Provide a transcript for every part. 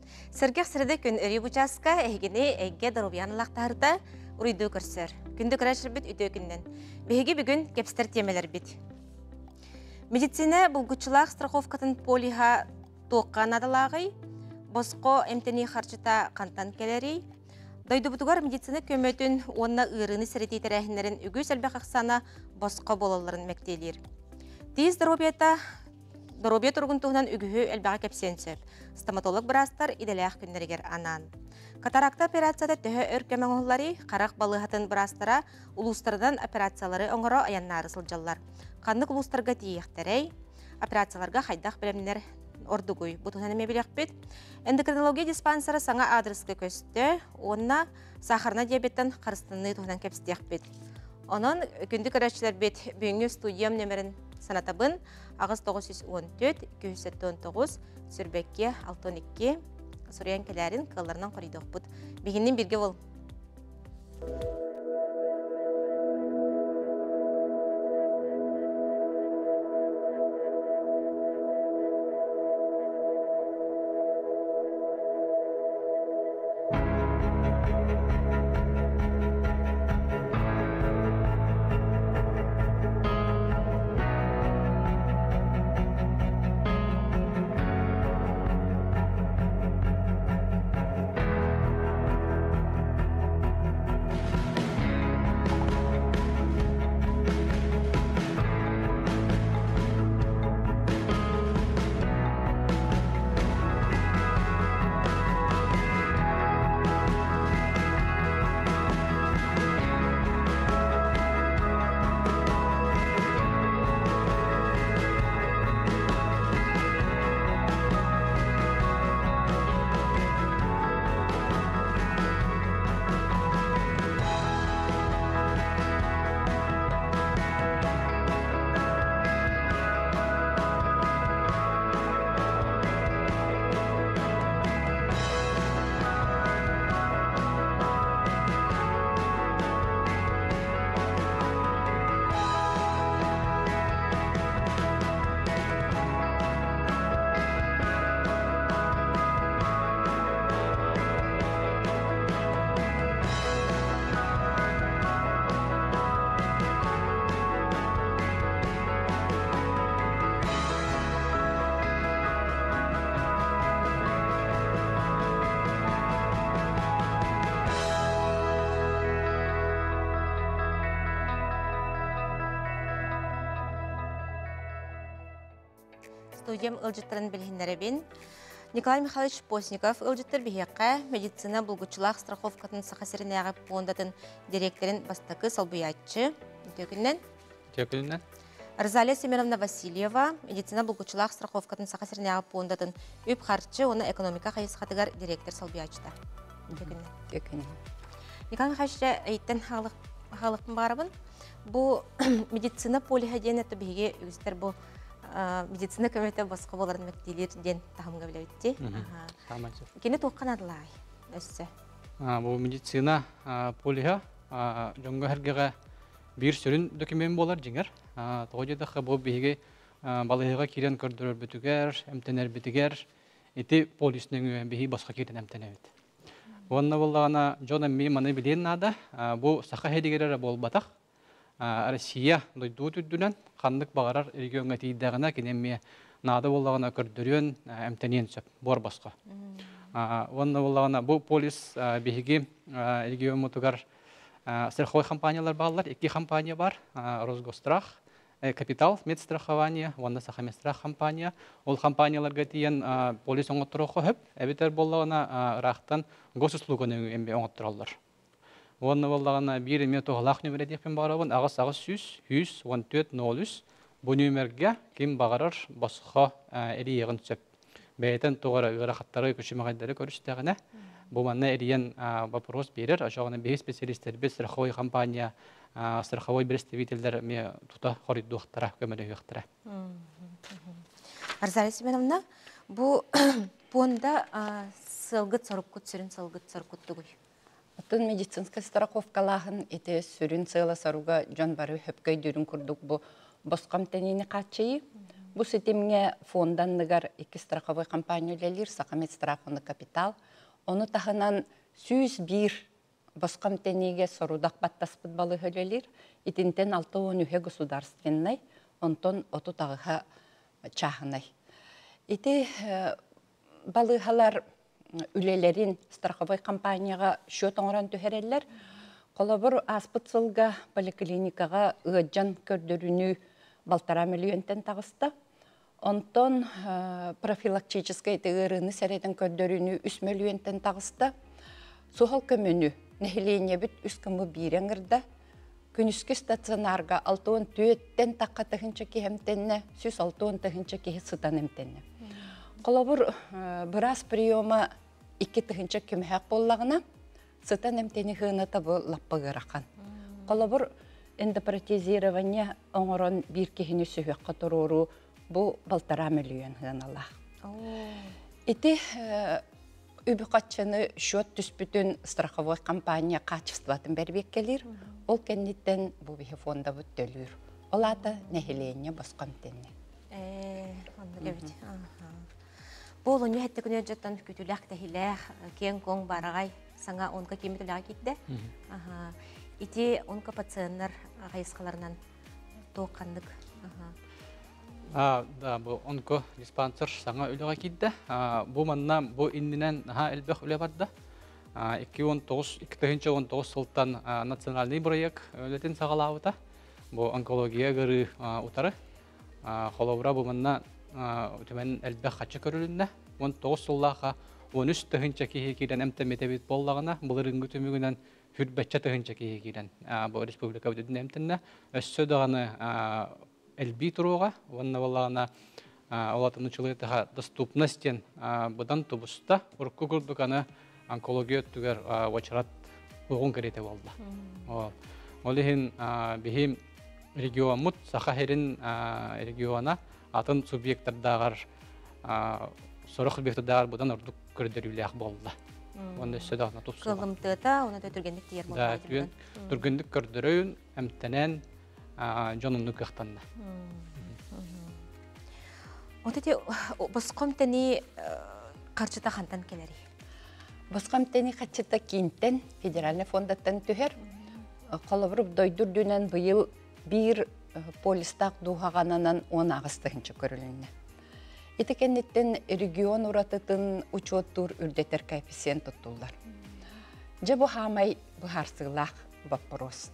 Сыргах сырды күн өрі бұчасқа әйгені әйге дарубиянылақтарда ұрыйды көрсір. Күнді көрәшір біт үйді күннен. Беге бүгін кепстер темелер бит. Медицина бұлгучылақ страховкатын полиға тоққан адалағый, босқо әмтені қарчыта қантан келері, дойды бұтығар медицина көметін онына ұрыны сіретейтер әхінлерін үгі сәлбәқ ақсана босқо болаларын мәктейлер. Тез Доробия тургунтугунан үгүһү элбага кепсен сөп. Стоматолог брастар иделях күннергер анан. Катаракта операцияда төһө өркөмөңөлләри карак балыгатын брастара улустардан операциялары оңоро аяннары сылжаллар. Каннык улустарга тиехтерей операцияларга хайдах белемнер ордугуй. Бутунан мебелек эндокринология диспансеры саңа адреска көстө, онна сахарна диабеттен карыстынны тугунан кепстек бит. Онон күндү көрөчүлөр бит бүгүнкү студиям нөмерин санатабын ағыз 914-279 сүрбекке 62 сұриян келерін қыларынан қорейді оқпыд. Бегіннен бірге бол. Студиям ылжыттарын білгендеребен. Николай Михайлович Постников ылжыттар бігеққа медицина бұлгучылақ страховкатын сақасырын ағып ондатын директорын бастықы салбуятчы. Төкіннен. Розалия Семеновна Васильева медицина бұлгучылақ страховкатын сақасырын ағып ондатын өп қарчы, оны экономика қайысқатығар директор салбуятчыда. Төкіннен. Николай Михайлович әйттен ғалықпын бағарабын. Бұл медицина полихаден әтті біге үгістер бұл медицина көмөтө боско боларын мектейлер ден тахымга билебитти. Кене тоққан адылай өссө. Бу медицина полиха жоңго хергеге бир сүрүн документ болар жиңер. Тогожедах бу биге балыга кирен көрдөрөр бүтүгер, эмтенер бүтүгер, эти полиснең биги боско кирен эмтенебит. Онна боллагана жона ми маны билен нада, бу саха хедигерер болбатак. Россия дойду түддүнен қандық бағарар регионға тейдіғына кенемме нады болағына көрдірен әмтенен сөп, бор басқа. Онна болағына бұл полис бейгі регион мұтығар страховой компаниялар бағалар, екі компания бар, Росгострах, Капитал, медстрахование, онда сахаместрах компания. Ол компанияларға дейін полис оңыттыру қойып, әбетер болағына рақтан госуслуғаны әмбе оңыттыралар. Онна боллагана бир метоглах нөмірі депен барабын, ағыз 100-114-03 бұл нөмірге кем бағарар басқа әрі еғін сөп. Бәйтін тоғыры ғырақаттары көші мағайдары көрістіғіне. Бұл мәнне әріен вопрос берер. Ашағына бей специалистер біз страховой компания, страховой представителдер ме тута қорыйды ұқтыра, көмірі ұқтыра. Арзалия Семеновна, бұл понда сылғыт сарып күтсірін сылғыт сарып күттігіл. Отын медицинская страховкалағын еті сүрін сыйла саруға жан бары хөпкөй дүрін күрдік бұ босқам тәнені қатшайы. Бу сетемге фонданныгар икки страховой компаниялер Сақамет страховный капитал. Оны тахынан 101 босқам тенеге сорудақ баттаспыт балы хөлелер. Итинтен 6-10 государственный, онтон оту тағыға чахынай. Ити балыхалар үлелерин страховой компанияға шөт оңыран түхерелер. Қолабыр аспыт сылға поликлиникаға ұғыджан көрдіріні 1,5 миллионтен тағыста. Онтон профилактической тегерыны сәретін көрдіріні 3 миллионтен тағыста. Сухал көміні нәхілейіне бүт үс көмі бейреңірді. Күніскі стационарға 6-10 таққа тұхынча кехемтенне, 6-10 тұхынча кехе сытан емтенне. Қолабыр біраз приема 2 тұхынча көміғақ боллағына сытан емтені ғына табы лаппығырақан. Қолабыр эндопротезирование оңырын бір кехіне сөйеққа тұруру бұл 1,5 миллион ғынала. Ити үбі қатшыны шөт түспүтін страховой компания качестватын бәрбек келер. Ол кәннеттен бұл бейі фонда бұт төлір. Ол аты нәхілейіне басқам тәнне. Бұл ұны әтті күні жаттан күтіләк тәхіләк, кен коң барағай, саңа онға кемі түләға кетті. Ити онқа пациенттар ғайысқаларынан тоққандық. Да, бұл онко диспансер саңа үліға кетті. Бұл манна бұл иннінен әлбәқ үлі барды. 2019 сылттан национальный проект өлетін сағалауыта. Бұл онкология ғыры ұтары. Қолауыра бұл манна өтімен әлбәқ қатшы көрілінді. 19 сыллаға 13 тұхынча кейекейден әмтәметебет боллағына бұл ұрыңғы түмігінен хүрбәтчә тұхынча кейекейден бұл республика өтетін әмтінне. Өссі дағаны әлбей тұруға, онына болағына олатын ұчылығытыға доступностен бұдан тұбыста ұрқы күрдіканы онкология өттігер уачарат ұғын кереті болды. Ол ехін бейім регионмұт сақа херін региона атын субъекттардағар сұрық субъекттардағар бұдан ұрдық көрдіріліғ болды. Оны өссі дағына тұпсуға. Қылымтыта, оны да түргендік дейер болды. Түргендік көрдіріін әмтенен жонунну кыхтанна. Отети босқом тени қарчыта хантан келери. Босқом тени қарчыта кейінтен федеральный фондаттан түхер. Қолыбырып дойдүрдүнен бұйыл бір полистақ дұғағананан 10 ағыстығыншы көрілінне. Етекенеттен регион ұратытын учеттур үрдетер коэффициент тұттулар. Же бұ хамай бұхарсығлақ вопрос.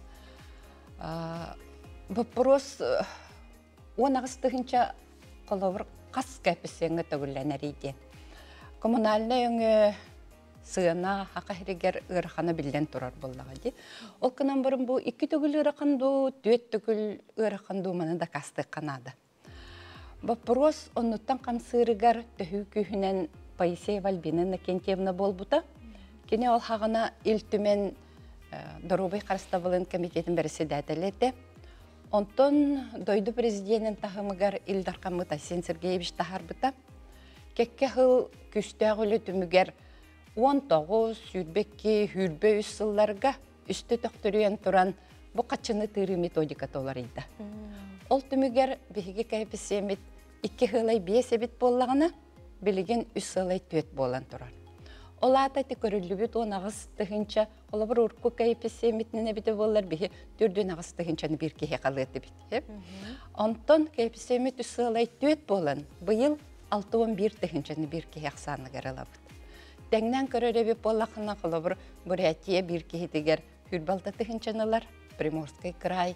Вопрос 10 ағыстығынша қолыбыр қас коэффициенті төгілленер ейден. Коммунальный өңі сыына хақа херегер ұрақаны білден тұрар болдаға де. Ол күнан бұрын бұл 2 төгіл ұрақанду, 4 төгіл ұрақанду мұны да қасты қанады. Вопрос онуттан қамсырығар төхі күйінен Паисея Вальбина Кентьевна болбута. Кене ол хағына илтімен Доробай Қарыстабылын комитетін бірісі дәтелеті. Онтон дойду президентін тахымыгар Илдар Камытасин Сергеевич тахарбыта. Кекке хыл күстәғілі түмігер 19 сүрбекке хүрбе үс сылларға үсті төқтіріен тұран бұ қачыны тыры методика толар еді. Ол түмігер бігіге коэффициент 2 хылай 5 бет боллағына білген 3 сылай 4 болан тұрар. Ол атайты көрілібіт 10 ағыстығынша, олы бір ұрқы коэффициентіне біті болар бігі 4 ағыстығыншаны бір кеге қалықты біті. Онтон коэффициент 3 сылай 4 болан, бұйыл 6-11 тұхыншаны бір кеге ақсаны қаралабыд. Тәңнен көріребі болақына қолы бір Бурятия бір кеге хүрбалта тұхыншанылар, Приморский край,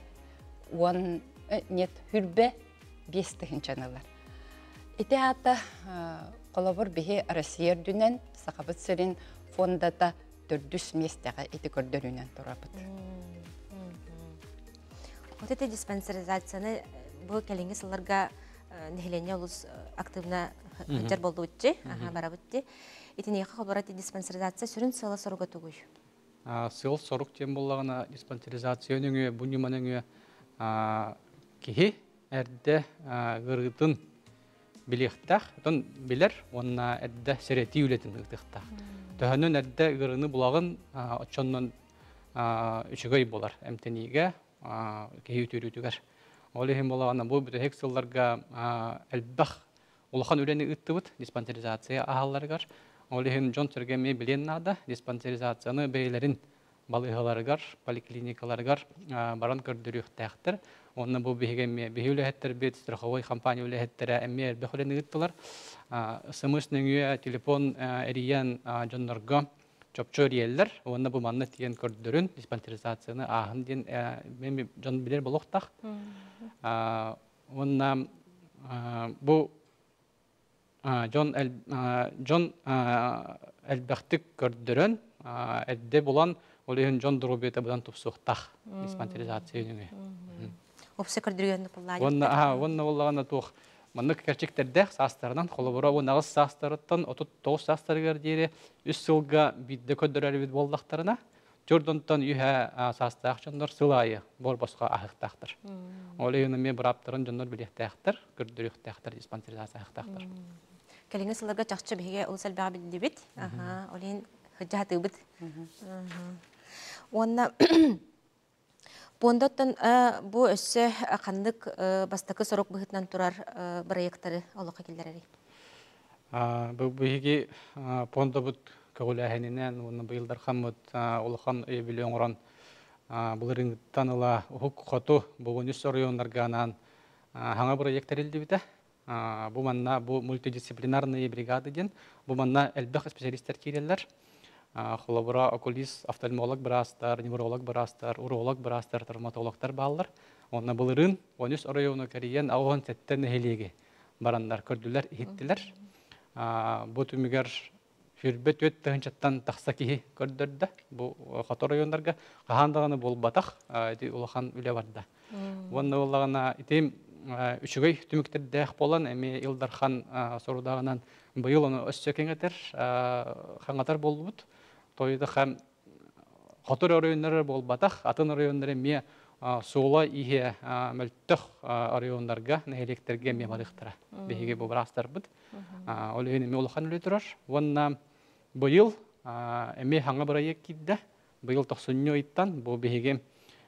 хүрбе 5 тұхыншанылар. Ити ата қолабыр бігі Россия дүнен сақабыт сірін фондата 400 местеға еті көрдірінен тұрабыд. Отеті диспансеризацияны бұл кәліңгі сыларға нәхілене олыс активна жар болды өтчі, бара өтті. Итіне еқі қолбараты диспансеризация сүрін сылы сұрға түгіш? Сыл сұрық тем болағына диспансеризация өніңі, бұныман өңі кеге әрді ғырғытын билектах, тон билер, онна әдді сәрети үлетін ғықтықтақ. Төхінен әдді ғырыны бұлағын отчоннан үшігай болар әмтенеге кеге өтірі өтігер. Олехин болағана бұл бүті хексылларға әлбәқ улахан үлені үттібіт диспансеризация ахалларығар. Олехин жон сөргеме білен нада диспансеризацияны бейлерін балығаларығар, поликлиникаларығар баран көрдіріқ тәқтір. Онна бұл бігеме бігі үләхеттер бет, страховой компания үләхеттері әмме әлбәқ үлені үттілер. Сымысның үйе телефон әриян жонларға чопчор елдер, онна бұл манны тиен көрдірін диспансеризацияны ағын ден мен жон білер болуқтақ. Онна бұл жон әлбәқтік көрдірін әдде болан олығын жон дұру беті бұдан тұпсуқтақ диспансеризация үніңе. Опсы көрдіргенді бұллады. Онна олағана тұқ манны кәрчектердәқ састарынан қолыбыра ол нағыз састарыттан 39 састарығар дейірі үс сылға бидді көддірәрі бід болдақтарына жордонтан үйә састақ жондар сылайы бор босқа ағықтақтыр. Олығыны ме бұраптырын жондар білектәқтір, көрдіріқтәқтір, диспансеризация ағықтақтыр. Кәліңі сыларға жақшы бейге ұл сәлбәға білді біт. Олығын хыджаты біт. Онна Пондоттан бұл өссі қандық бастықы сорок бұғытнан тұрар проекттары олыққа келдерері? Бұл бұйге понда бұд көғілі әхенінен, оны бұйылдар қамыд олыққан өйбілі оңыран бұлырыңыттан ұла ұқық қоту бұғын үс орионларғанан хаңа проекттар елді біті. Бұл манна бұл мультидисциплинарные бригады ден, бұл манна әлбәқ специалистер кейлелер. Холобура окулист, офтальмолог барастар, невролог барастар, уролог барастар, травматологтар баллар. Онна бұлырын, 13 орайоны кәрейен ауған сәттен әхелеге барандар көрділер, ехеттілер. Бұл түмігер хүрбет өт тұхыншаттан тақса кейі көрдірді. Бұл қаты орайондарға қағандағаны бол батақ, ұлақан үлі барды. Онна олағына етем үшігей түміктерді әқ болан, әме Илдархан сорудағынан бұйыл оны өссөкен әтер, қаңатар болды бұд. Тойды қам қатыр орайонлары бол батақ, атын орайонлары ме суыла ihe мүлттіқ орайондарға, нәйлектерге ме барықтыра. Бейге бұл бірастар бұд. Олығыны ме олыған үлі тұрар. Онна бұйыл әме хаңа бұрайы кейді. Бұйыл 90 ойттан бұл бейге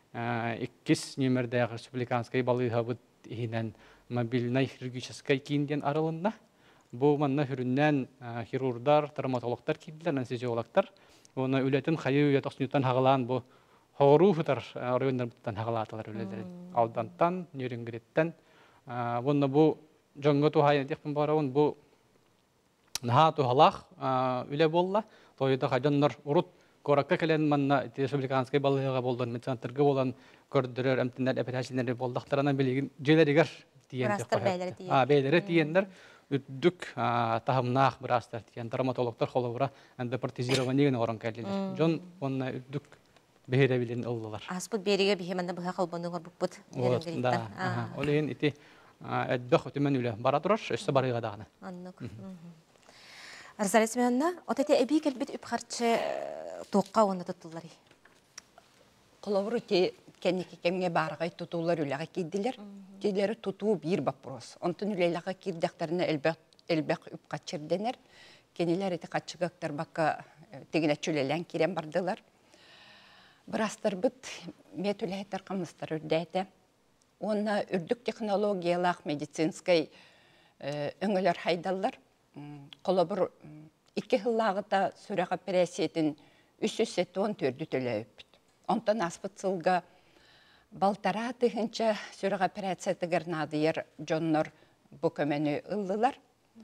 2 нөмірдегі республиканскай балыға бұд ихінен мобильнай хирургическай кейінден арылында. Бұл манна хүріннен хирурдар, травматологтар кейділер, анестезиологтар. Оны үлетін қайы үйе 90 хағылан бұл хоғыру ғытар орайондар бұттан хағылатылар үлелер. Алдантан, нөрінгіреттен. Оны бұл жоңғы туғайын декпін барауын бұл наға туғалақ үле болла. Тойды қайданлар ұрут Коракка кәлен манна республиканскай балыға болдан, медицинаттырғы болан көрдірер, әмтінлер, әпетәшілері болдақтарынан білеген желерігер тиен. Бәйлері тиендер. Үттік тағымнақ бірастар тиен. Травматологтар қолығыра эндопротезирование орын кәлелер. Жон онна үттік бейре білен ұлылар. Аспыт береге бейхеманды бұға қалбанды ғар бұқпыт. Ол ең еті әдбәқ өтімен үлі бара тұрар, өсті барыға дағына. Аннық. Арзарес менна, отете эби келбит үпқарчы тоққа оны тұттылары? Қолауыры кәнеке кәмге барғай тұтулар үліға кейділер. Кейдері тұтуы бір бапырос. Онтын үлеліға кейдіқтарына әлбәқ үпқатчырденер. Кенелер еті қатшығықтар баққа тегін әтчүлелен керен бардылар. Бірастар бұд мет үләйттар қамыстар үрдәйті. Оны үрдік технологиялақ медицинскай өңілер хайдалар. Қолабыр 2 жыллағыта сүрәға пересетін 310 түрді төләйіп. Онтан аспыт сылға балтара тұхынша сүрәға пересетігір надыйыр жоннор бұ көмені ұллылар.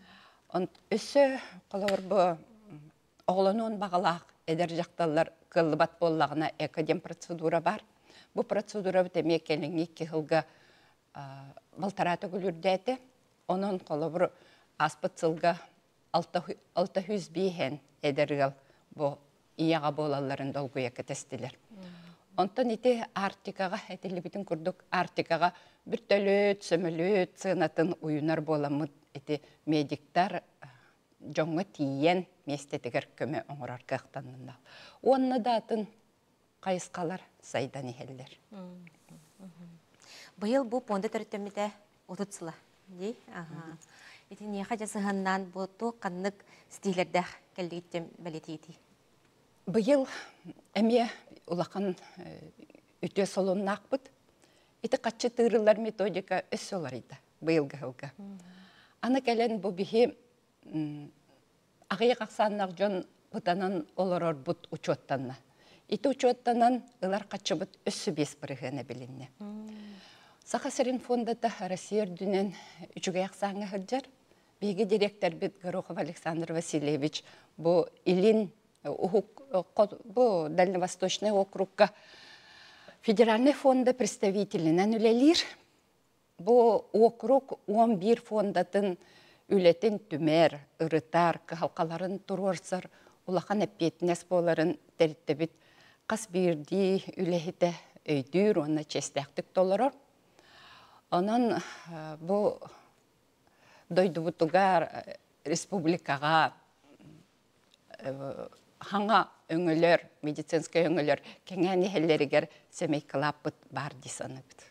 Үсі қолабыр бұ оғылануын бағалақ әдір жақталар қылыбат боллағына экодем процедура бар. Бұ процедура бітеме келіңі 2 жылға балтара түгілірдәді. Оның қолабыр аспыт сылға 600 бейхен әдіргіл бұл ияға болаларын долгуя кәтестілер. Онтан еті артикаға, әтілі бітін күрдік артикаға бір төлөт, сөмөлөт, сығынатын уйынар боламыд еті медиктар жоңы тиен местетігер көмі оңырар қақтанында. Онны датын қайысқалар сайдан ехелдер. Бұйыл бұл понды түрттемеді отытсыла. Ити неха жасығаннан бұлту қаннық стилердәқ кәлдігіттен бәлетейді? Бұйыл әме ұлақан үте солуын ақпыд. Ити қатчы тырылар методика өс оларыда, бұйылғы ғылға. Аны кәлен бұ біхи ағыя қақсаннақ жон бұтанан оларор бұт учеттанна. Ити учеттанан ылар қатчы бұт өссі бес бірігіне білінне. Сақасырын фондата Россия дүнен үчіге ақсаңы ғырджар. Беги директор бит Горохов Александр Васильевич бұ илин, бұ Дальневосточный округка Федеральный фонда представителінен үлелер. Бұ округ 11 фондатын үлетін түмер, ұрытар, қалқаларын тұрорсыр, улақан әппетінес боларын тәріттебіт қас бірді үлехіті өйдір, оны честәқтік толырыр. Онын бұ дойды бұтыға республикаға хаңа өңілер, медицинская өңілер, кәңәні хеллерігер сәмей қылап бұт бар дейсаны бұд.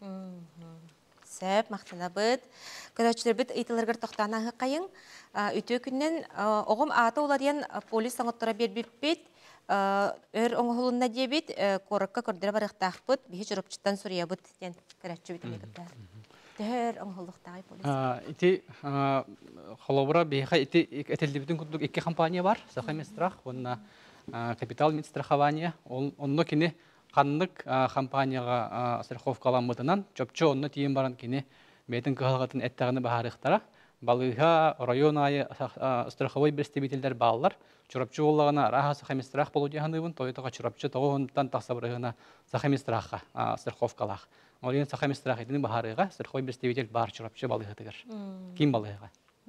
Сәп, мақтана бұд. Көдәчілер бұд ұйтылырғыр тоқтана қайың. Үті күннен оғым аты олариян полис аңыттыра бербіп бет, өр оңғылына дебет, қорыққа көрдірі барықтақ бұд, бейі жүріпчіттан сұрия бұд ден көрәтші бітімі күттар. Төр оңғылықтағы полис. Ити холобыра бейха ити әтелдебітін күттік екі компания бар, Сахамистрах, онына капитал медстрахование, онны кені қанлык компанияға страховка аламыдынан, чөпчі онны тиен баран кені бәйтін кығылғатын әттіғіні бағарықтара, балыға район айы страховой представителдер балылар, чурапчы олағына раға Сахамистрах болу дегенігін, тойытыға чурапчы тоғынтан тақсабырығына Сахамистрахқа страховкалақ. Олен Сахамистрах етінің бағарыға страховой представитель бар чурапчы балығытығыр. Ким балыға?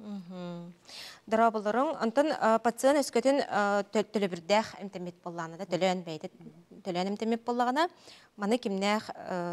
Дарабылырың, онтын пациент өскөтін төлөбірдәқ әмтемет болағына да, төлөен әмтемет болағына, маны кімнәқ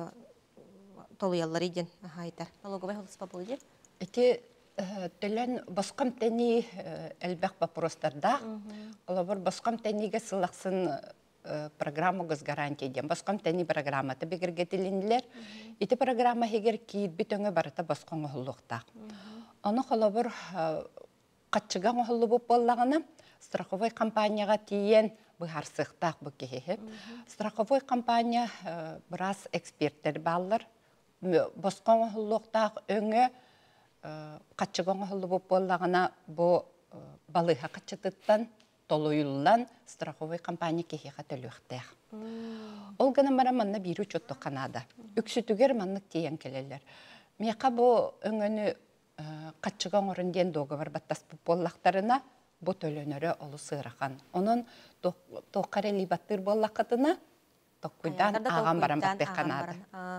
толуялар еден айтар. Налоговай холыспа бұл еді? Эти төлөен басқам тәні әлбәқ бапростарда, олабыр басқам тәніге сылақсын программагыз гарантия дем. Басқам тәні программаты бігіргетілінділер. Эти программа хегер кейт бітіңі барыта басқаңы ғылықтақ. Оны қолабыр қатшыған ғылы бұп болағына страховой компанияға тиен бұғарсықтақ бұл кехе. Страховой компания біраз эксперттер балылар. Басқаңы ғылықтақ өңі қатшыған ғылы бұп болағына бұл балыға қатшытыттан толуюллан страховой компания кехеға төліқтәқ. Ол ғана мара манна бірі чөтті қанада. Үксүтігер маннық тиен келелер. Меқа бұл өңіні қатшыған орынден доғывар баттас боллақтарына бұл төлөнері олы сығырақан. Оның тоққарели баттыр боллақытына тоққыдан аған баран баттық қанады.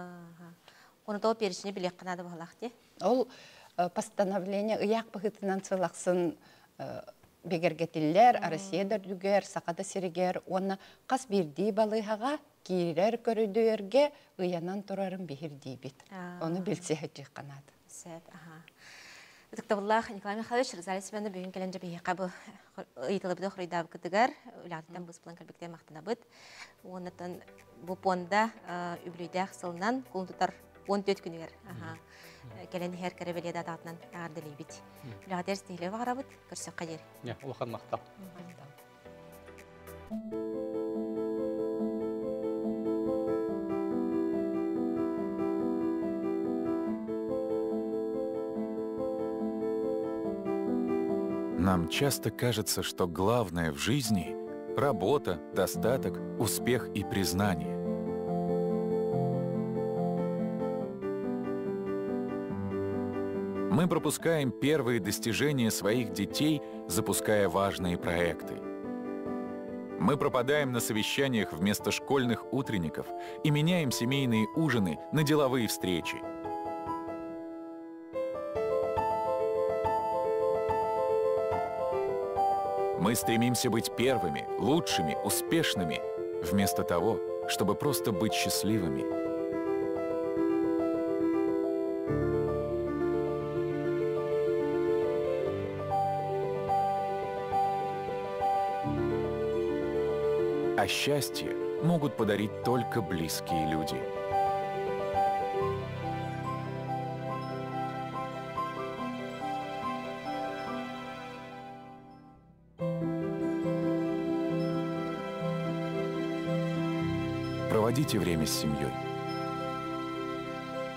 Оны тоғы перішіне білек қанады болақты? Ол постановление ұяқ бұғытынан сылақсын бегергетілер, Россиядар дүгер, сақады сиригер, оны қас бірдей балығаға кейрер көрідерге ұянан тұрарын бейірдей бет. Оны білсе әтчі қанады. Сәп, Доктор Николай Михайлович, разали себя на бюджет календжа бейка бы итала бы дохрайда категор, улятам бы сплан кальбекте махтана быт. Он это бупонда үблюдях сылнан култутар он тет күнер. Календ хер карабеле дататнан ардели бит. Улятер стиле варабыт, көрсөк кадер. Я, улахан махтал. Нам часто кажется, что главное в жизни – работа, достаток, успех и признание. Мы пропускаем первые достижения своих детей, запуская важные проекты. Мы пропадаем на совещаниях вместо школьных утренников и меняем семейные ужины на деловые встречи. Мы стремимся быть первыми, лучшими, успешными, вместо того, чтобы просто быть счастливыми. А счастье могут подарить только близкие люди. Проводите время с семьей.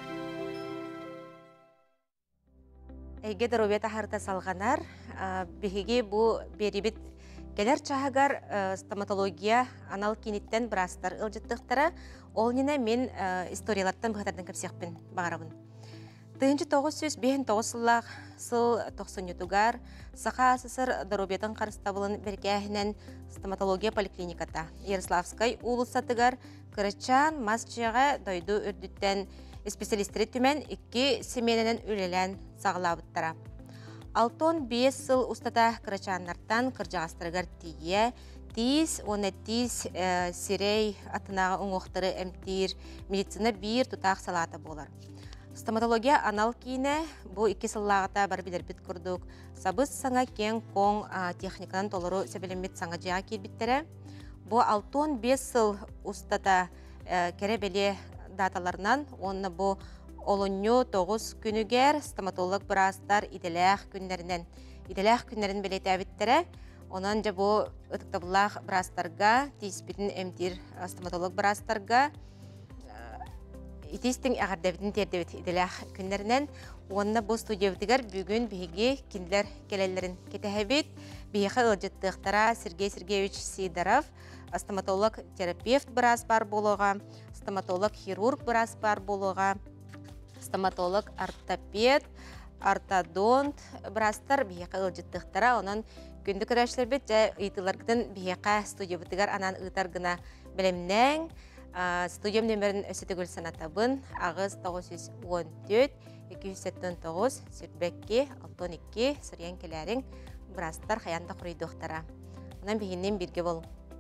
Эйге дробета харта салганар, биһиги бу берибит келер чахагар стоматология анал киниттен брастар ылжыттыктара, ол нина мен историялаттан быхатардан кепсекпин багарабын. Тыынчы 909 сыллах сыл 90-ютугар саха сысыр дробетан карыстабылын беркәһинен стоматология поликлиниката Ярославскай улусатыгар кырычан масчыга дойду үрдүттен специалисттери түмен 2 семененен үлелен сағылабыттара. 6-5 сыл устата кырычаннартан кыржағастырыгар тие, тиз, оны тиз сирей атынағы оңоқтыры әмтир медицина бір тұтақ салаты болар. Стоматология анал кейіне бұл 2 сыллағыта бар білер бит күрдік. Сабыз саңа кен коң техниканын толыру сөбелемет саңа жаға келбіттері. Бұл 6-5 сыл устата кере беле даталарынан, онны бұл олонью 9 күнігер стоматолог бірастар иделәқ күннерін білеті әбіттері. Онан жа бұл ұтықтабылақ бірастарға, тиіспетін әмтір стоматолог бірастарға итистің ағардабетін тердебет иделәқ күннерінен. Онны бұл студиявдығар бүгін бігі кендер келелерін кетәхәбет. Бігі ұлжыттықтара Сергей Сергеевич Сидоров, стоматолог-терапевт біраз бар болуға, стоматолог-хирург біраз бар болуға, стоматолог-ортопед, ортодонт бірастар бейеқа ұлжыттықтара. Онын күнді көрәшілер бет жа ұйтыларғыдың бейеқа студиявдығар анан ұйтарғына білімнен. Студиям нөмірін өсеті гүл санатабын ағыз 914-279 сүрбәкке 62 сұриян келәрің бірастар қаянда құрайды оқтара. Онан бейіннен бірге болу.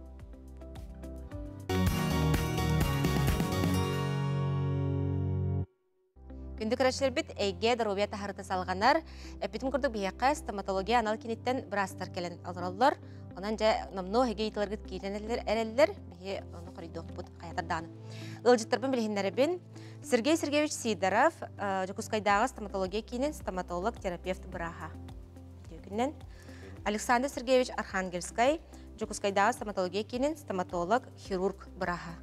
Күнді көрәшілер біт әйге дробета харыта салғанар, әппетін күрдік бейеқа стоматология анал кенеттен бірастар келен алыралар. Онан жа намно әге етілергіт кейленерлер әрелер, бейе оны құрайды оқпыт қаятарданы. Үлжіттірбін білігіндерібін Сергей Сергеевич Сидоров, Жокускайдағы стоматология кейінен стоматолог-терапевт бұраға. Александр Сергеевич Архангельскай, Жокускайдағы стоматология кейінен стоматолог-хирург бұраға.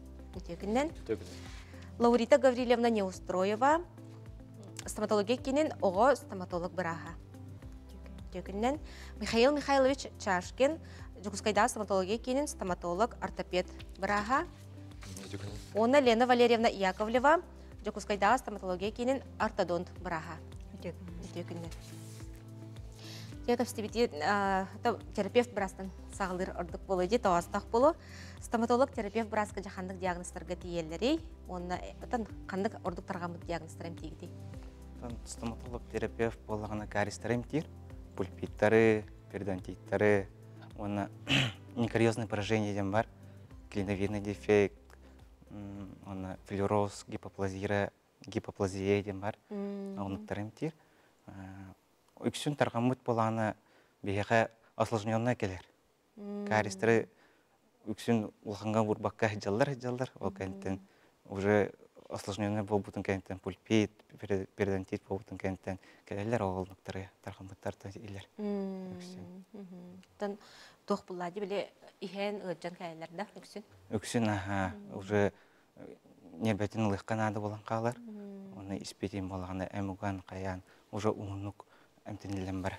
Лаурита Гаврилевна Неустроева, стоматология кейінен оғы стоматолог бұраға. Михаил Михайлович Чашкин, Жокускайдағы стоматология кейінен стоматолог-ортопед бұраға. Оны Лена Валерьевна Яковлева, Жокускайдағы стоматология кейінен ортодонт бұраға. Терапевт бұрастың сағылыр ұрдық болу де, тауастақ болу. Стоматолог-терапевт бұрасқы жақандық диагностарға тиелері, оны қандық ұрдық тарғамыд диагностарым тегіде. Стоматолог-терапевт болағына каристарым тир, пульпиттары, периодонтиттары, оны некариозный поражение дем бар, клиновидный дефект, оны флюроз, гипоплазия дем бар, оны тарым тир. Үксін тарғамыд болағына бейеға осложненная келер. Каристары үксін ұлғанға бұрбаққа жалдар, ол кәнттен уже осложненный бол бұтын кәнттен пульпит, периодонтит бол бұтын кәнттен келелер, оғылдықтары тарғамыдтарды елер. Тон тоқ бұлады біле ихен ұлжан кәлелер да үксін? Үксін, уже небәтін ұлыққан ады болан қалар. Оны испетен болағына әмуған қаян, уже ұңынық әмтенелен бар.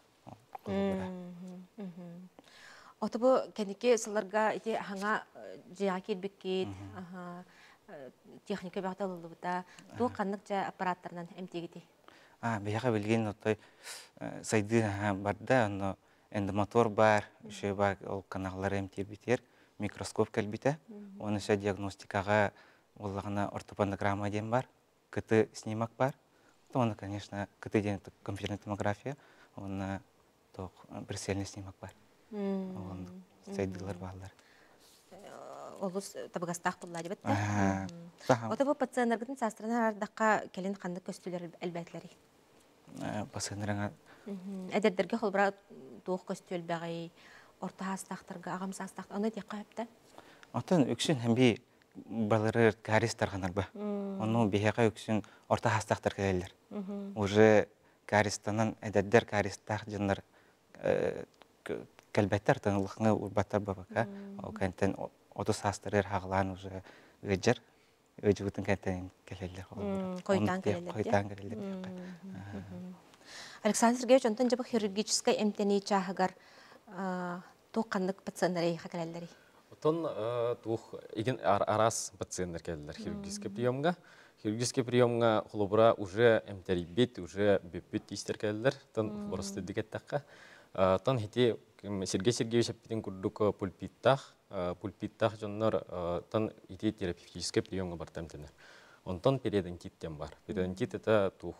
Оты бұл кәнеке сыларға аңа жиға келбеккет, техника бәғді олы бұта, бұл қандық жа аппараттарынан әмтегеде? Бәйіға білген отой сайды барда, эндомотор бар, үші бар, ол каналары әмтер бітер, микроскоп кәлбіті. Оны ша диагностикаға олағына ортопандограмма дем бар, күті снимак бар. Оны, конечно, КТ-ден компьютерная томография, он прицельный снимок бар. Он сайдылар балдар. Олус табығастақ бұллады бітті? Оты бұл пациентлердің састырына ардаққа келін қанды көстілер әлбәтлері? Пациентлеріңа... Әдердерге қолбыра туық көстіл бәғай, орта астақтарға, ағамсы астақтар, оны тек қайыпты? Отын үксін әмбей балары каристарғанар ба. Оны бейеға үксін орта астақтар кәлелер. Уже каристанан әдәддер каристақ жынлар кәлбәттер таңылықыңа урбаттар бабақа. Ол кәнттен 30 астырыр хағылан уже өджір, өджі бұтын кәнттен кәлелер. Қойтан кәлелер. Қойтан кәлелер. Александр Сергеевич, онтон жабы хирургической эмтени чахагар тоққандық пациенттері хакалалары. Тон тух иген арас пациенттер келдилер хирургический приемга. Хирургический приемга холобура уже эмтерибит, уже биппит истер келдилер. Тон просто дигеттакка. Тон хити Сергей Сергеевич аппитин курдук пульпиттах жоннор тон хити терапевтический приемга бартамтенер. Онтон периодонтиттен бар. Периодонтит это тух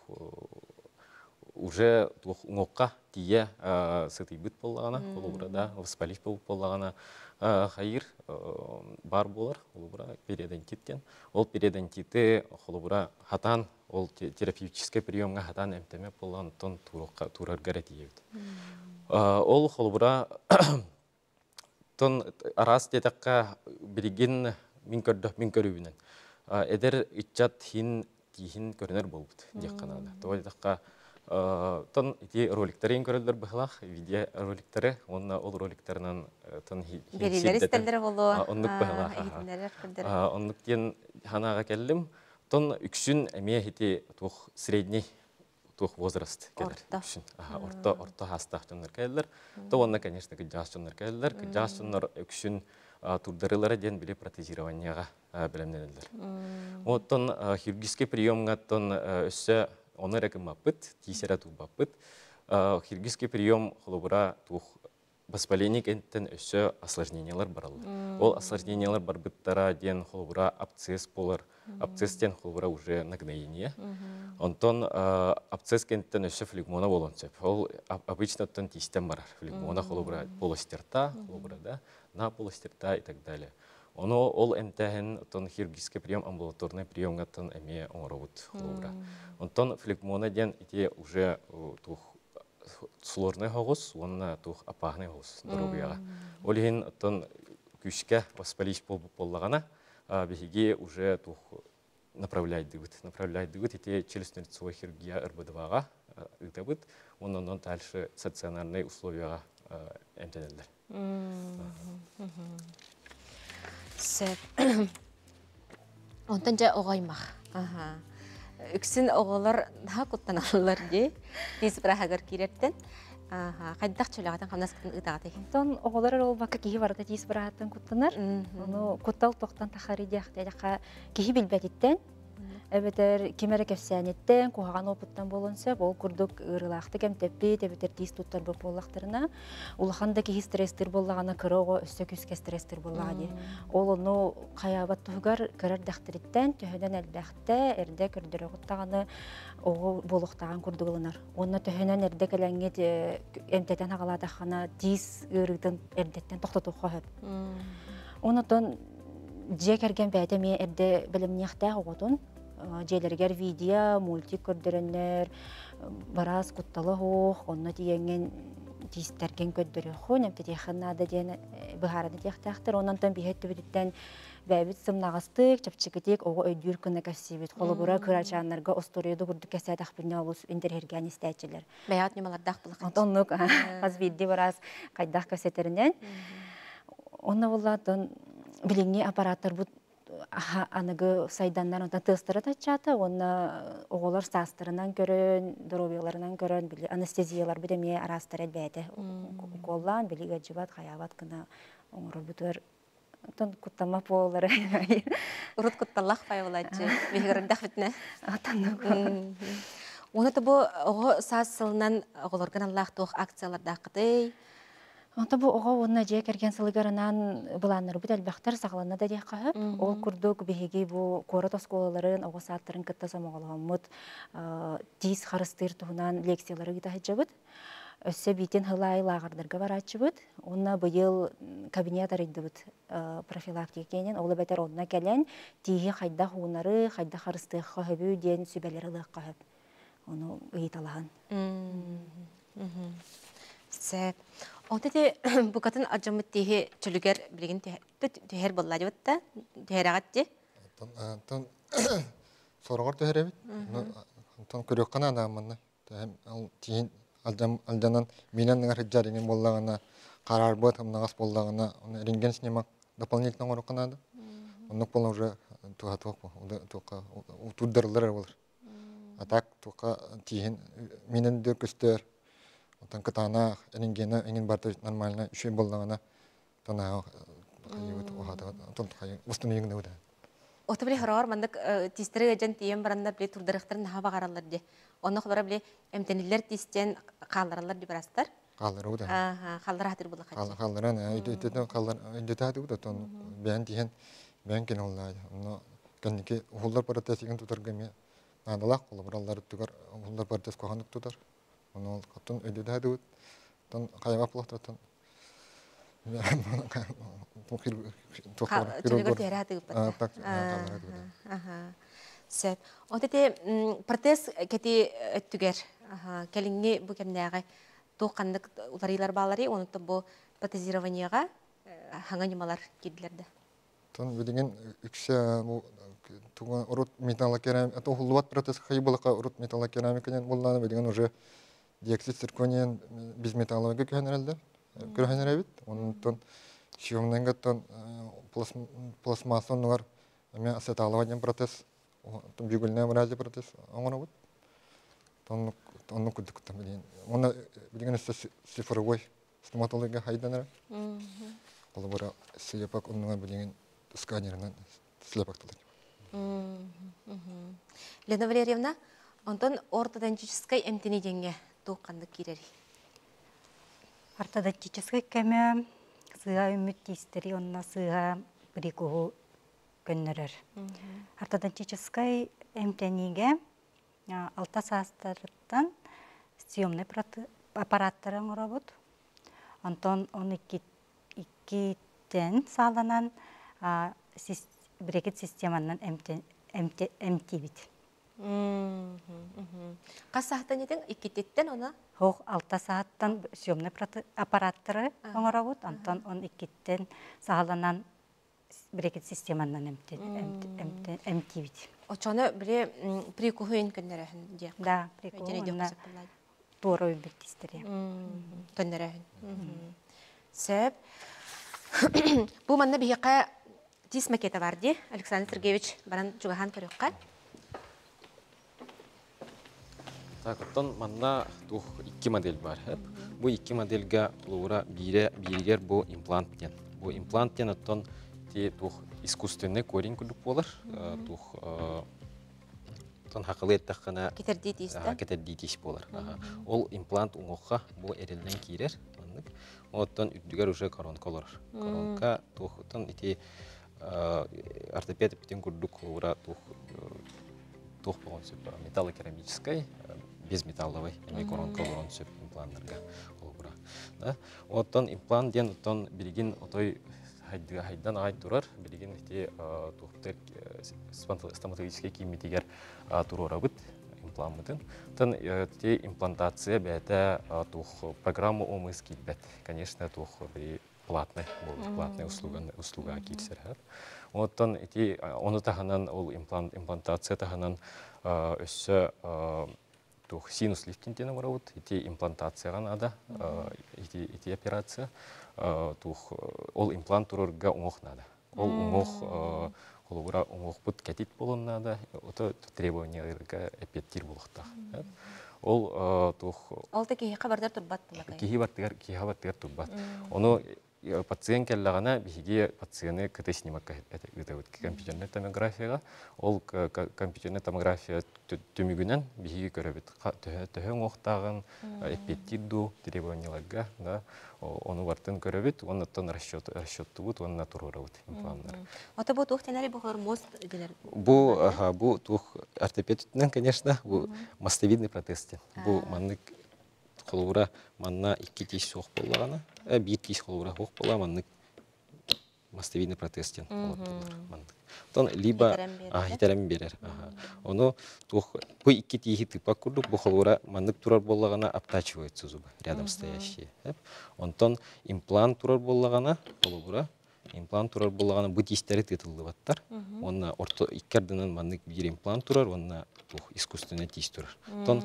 уже уңоққа тие сытыйбыт боллағана, холобурада воспалив боллағана хайыр бар болар, холобура периодонтиттен. Ол периодонтиты холобура хатан, ол терапевтический приемға хатан әмтеме болған тон тураргара тиебіт. Ол холобура тон арас детаққа бірген min körübünen. Eder içat hin körünер болбут дек канада. Тоғай таққа тон ити роликтерин көрілдер бұғылақ, видео роликтері, онна ол роликтерінен тон берилер істелдері болу. Оннық бұғылақ. Оннық ден ханаға келдім. Тон үксін әме хити тух средний тух возраст келер. Орта хастақ жонлар келдер. То онна, конечно, жас жонлар келдер. Жас жонлар үксін турдарылары ден біле протезированияға білемненелер. Оттон хирургический приемға тон өссі оны рәкім баппыт, тейсері тух баппыт. Хирургический прием холобыра тух воспаление кенттен өссі осложнениялар баралы. Ол осложнениялар барбыттара ден холобыра абцесс болар. Абцесстен холобыра уже нагноение. Онтон абцесс кенттен өссі флегмона болонсеп. Ол обычно тон тейстен барар. Флегмона холобыра полостерта, холобыра да, на полостерта и так далее. Оно ол энтехен тон хирургический прием, амбулаторный прием гаттон эме оңоробут холобыра. Онтон флегмона ден ити уже тух сложный хогус, онна тух апахный хогус здоровьяга. Олихин тон күшке воспалить боллагана, бихиги уже тух направляет дыгыт, ити челюстно-лицевой хирургия РБ2-га ыдабыт, оннан дальше стационарные условия эмтенелдер. Сөп. Онтан жа оғаймақ. Үксін оғылар daha құттан алылар де. Дейсі бір ағар кереттен. Қайдақ чөлағатан қамнаскатын ұтағаты. Тон оғылар ол бақы кейі барда дейсі бір ағаттан құттанар. Құттал тоқтан тақары deyaqqa кейі білбәдеттен. Эбетер кемере кефсәнеттен, куһаган опыттан болонса, ол курдук ырылақты кемтеппи, эбетер тиз туттар боп боллақтарына. Улаханда ки стресстер боллагана кырого өссө күскә стресстер боллагы. Ол ону каябат тугар көрөр дактыриттен, төһөнөн элбәхтә, эрдә көрдөрө гыттаганы ого болохтаган курдугылынар. Онна төһөнөн эрдә келәңге эмтетен хагалатахана тиз ырыдын эрдеттен токтотуп коеп. Онотон жекерген бәйтеме эрдә билимнехтә оготун. Желергер видео, мультик көрдөрөннөр, барас кутталы хоқ, онна тиеңген тиістерген көддөрі хоқ, немті тейханнады ден бұхарады тейхтақтыр, онан тон бейхетті бідіттен бәбіт сымнағыстық, чапчыкетек, оғы өйдүр күнні кәсібет, қолы бұра кырачанларға осторияды күрді кәсәдақ біріне олыс үндерерген істәтчілер. Бәйат немалардақ бұлықанчы. Оннық, аз видді барас қайдақ кәсетерінен. Онна болладың біліңне аппараттар бұд анығы сайданнан онтан тыстыры тачаты, онна оғылар састырынан көрін, дұробияларынан көрін, анестезиялар бідеме арастыр әлбәді. Қоллан, білі ғаджибат, қаябат кіна оңыры бұтыр. Онтан құттама полары. Урут құтталақ бай оладжы, бейгіріндақ бітіне. Атанық. Оны тұбы оғы саз сылынан оғыларған Аллах тоқ акцияларда қыдай. Онта бу ого онна же керген сылыгарынан буланнар бит әлбәхтәр саглана да дияқып. Ол курдук беги бу корот осколаларын ого сааттарын кытта самоголгомут тиз харыстыр тугунан лекциялары гита хаҗабыт. Өссө битен хылай лагырдырга барачыбыт. Онна быел кабинет арыдыбыт профилактика кенен олы бетер онна келен тиги хайда хунары, хайда харысты хабы ден сүбәләре лыккап. Оны ыйталаган. Сәп. Онтети букатын аджамыт тихи чөлүгер билген төһер болла дибетта, төһер агатти. Тон сорогор төһер бит. Тон көрөккана намына. Ал тиин алданан менен хаҗарының боллагана карар бот хамнагас боллагана, рентген снимок дополнительно оруканады. Оннук болла уже туга туга турдарлар болар. А так тука тиген минен дөкөстөр. Отан кытана энингена энин барты нормально үшөй боллагана тана хайыт охата тон хай устун еңне үдә. Оты биле хорор мандык тистерге жан тием баранда биле турдырыктарын хаба гаралар ди. Оны хлора биле эмтенилер тистен калдыралар ди барастар. Калдыр үдә. Ага, калдыра хатыр була хат. Калдыран өйдөтөдөн калдар өйдөтәди үдә тон бән тиген бән кен оллай. Оны кенники уллар протестиген тутарга ме надалак булалар түгәр уллар протест кохандык тутар. Оны катын өйдөтәди үд. Тон кайга плохтан Сәп. Онтете протез кети өттүгер. Келинге бу кемнәгә тоқандык уларылар балары, онытты бу протезированиягә хаңа немалар кидләрдә. Тон бидеген үксә бу туган урут металлокерамика, то хулват протез хайбылка урут металлокерамикадан булганы бидеген уже диоксид циркониен без металловыга көнерелде. Көрһәнәрәбит. Онтон шиомнангаттан пластмассан нугар ме асеталоваден протез. Тон бигүлнә мыраҗи протез. Аңгына бут. Тон күдүк тәмәлен. Оны билгән цифровой стоматология хайданара. Ул бара слепак оннан билгән сканернан слепак тулы. Лена Валерьевна, Антон ортодонтической эмтени денге тоққанды кирери. Ортодонтической кеме сыга үміт тистери, онна сыга бірікуғу көннерер. Ортодонтической эмтениге 6 састарыттан съемный аппараттарын ұрабыд. Антон 12-тен саланан брекет системанан эмтибит. Қас сағаттан еден, 2-теттен оны? Хоқ, 6 сағаттан съемный аппараттары оңырабыд. Антон 12-тен саланан брекет системанан эмтибит. Очаны біле прикухуын көннерәхін дек? Да, прикухуынна тура өйбеттістері. Көннерәхін. Сөп. Бұл манна бейіқа тис макеті бар де, Александр Сергеевич, баран жүгахан көріққа? Так, оттон манна тух 2 модель бар. Бу 2 модельга лура биригер бу импланттен. Бу импланттен оттон те тух искусственный корень күлік болар. Тух тон хақылы еттаққана кетердейтіс болар. Ол имплант уңыққа бу әрелден кейрер. Оттон үддігер уже коронка олар. Коронка тухтан ити ортопед бітен күрдік лура тух болған сөп металлокерамической, безметалловой, коронка болған сөп импланттарға олура. Оттон имплант ден оттон бірген отой хайдан ағай тұрар, білген тухтер стоматологический киметегер тұрора бұд имплантын. Тон имплантация бәді программа омыз келбәт. Конечно, платный услуга келсер. Оттон оны тағынан ол имплантация тағынан өссі синус лифтинтені барауыд. Имплантацияған ада, операция. Ол имплант тұрырға оңық нада. Ол оңық Холура оңық бұд кәтет болын нада, оты требованияларға әпеттер болықтақ. Ол та кейі қабардар тұрбат бұлақай? Кейі баттығар тұрбат. Оны пациент кәллағана бігеге пациенты күті снимаққа өтәуіт компьютерный томографияға. Ол компьютерный томография төмігінен бігеге көрәбет. Төһен оқтағын, әпеттирду, требованияларға, оны бартын көрәбет, оны тон расчетты бұд, оны тұрғыра бұд импланттар. Ота бұл тұқтенәрі бұғылар мост делер? Бұл тұқ ортопедтінен, конечно, бұл мостовидный протестен. Бұл маннык қолуыра манна 2 тейс соқ болағана, 1 тейс қолуыра оқ бола маннык мостовидный протестен. Тон либо хитерем берер. Оны бұл 2 тейхи тыпак күрдік, бұл қолуыра маннык тұрар болағана обтачивается зубы, рядом стоящие. Онтон имплант тұрар болағана, қолуыра имплант турар болғаны бұт естері тетілді баттар. Онна иккердінен маннык бір имплант турар, онна искусственный тейс турар. Тон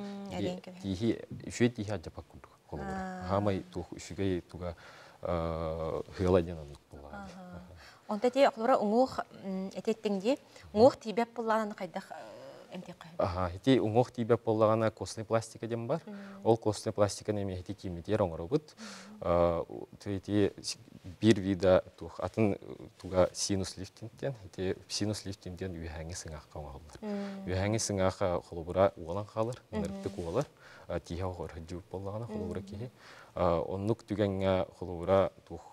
үші тейхи аджапак күрдік қолуыра. Хамай үшіге туға хыяладен анық болғаны. Онда те қолуыра ұңық әтеттіңде, ұңық тейбәп болғанын қайдақ Хити уңох тибе боллагана костный пластика дем бар. Ол костный пластика неме хити кимитер оңоробут. Хити бир вида тух атын туга синус лифтингден, хити синус лифтингден үйәңе сыңакка оңолдар. Үйәңе сыңакка холобура уолан калыр, ныртык уолар. Тиһа хор хыджу боллагана холобура кихи. Оннук түгәнгә холобура тух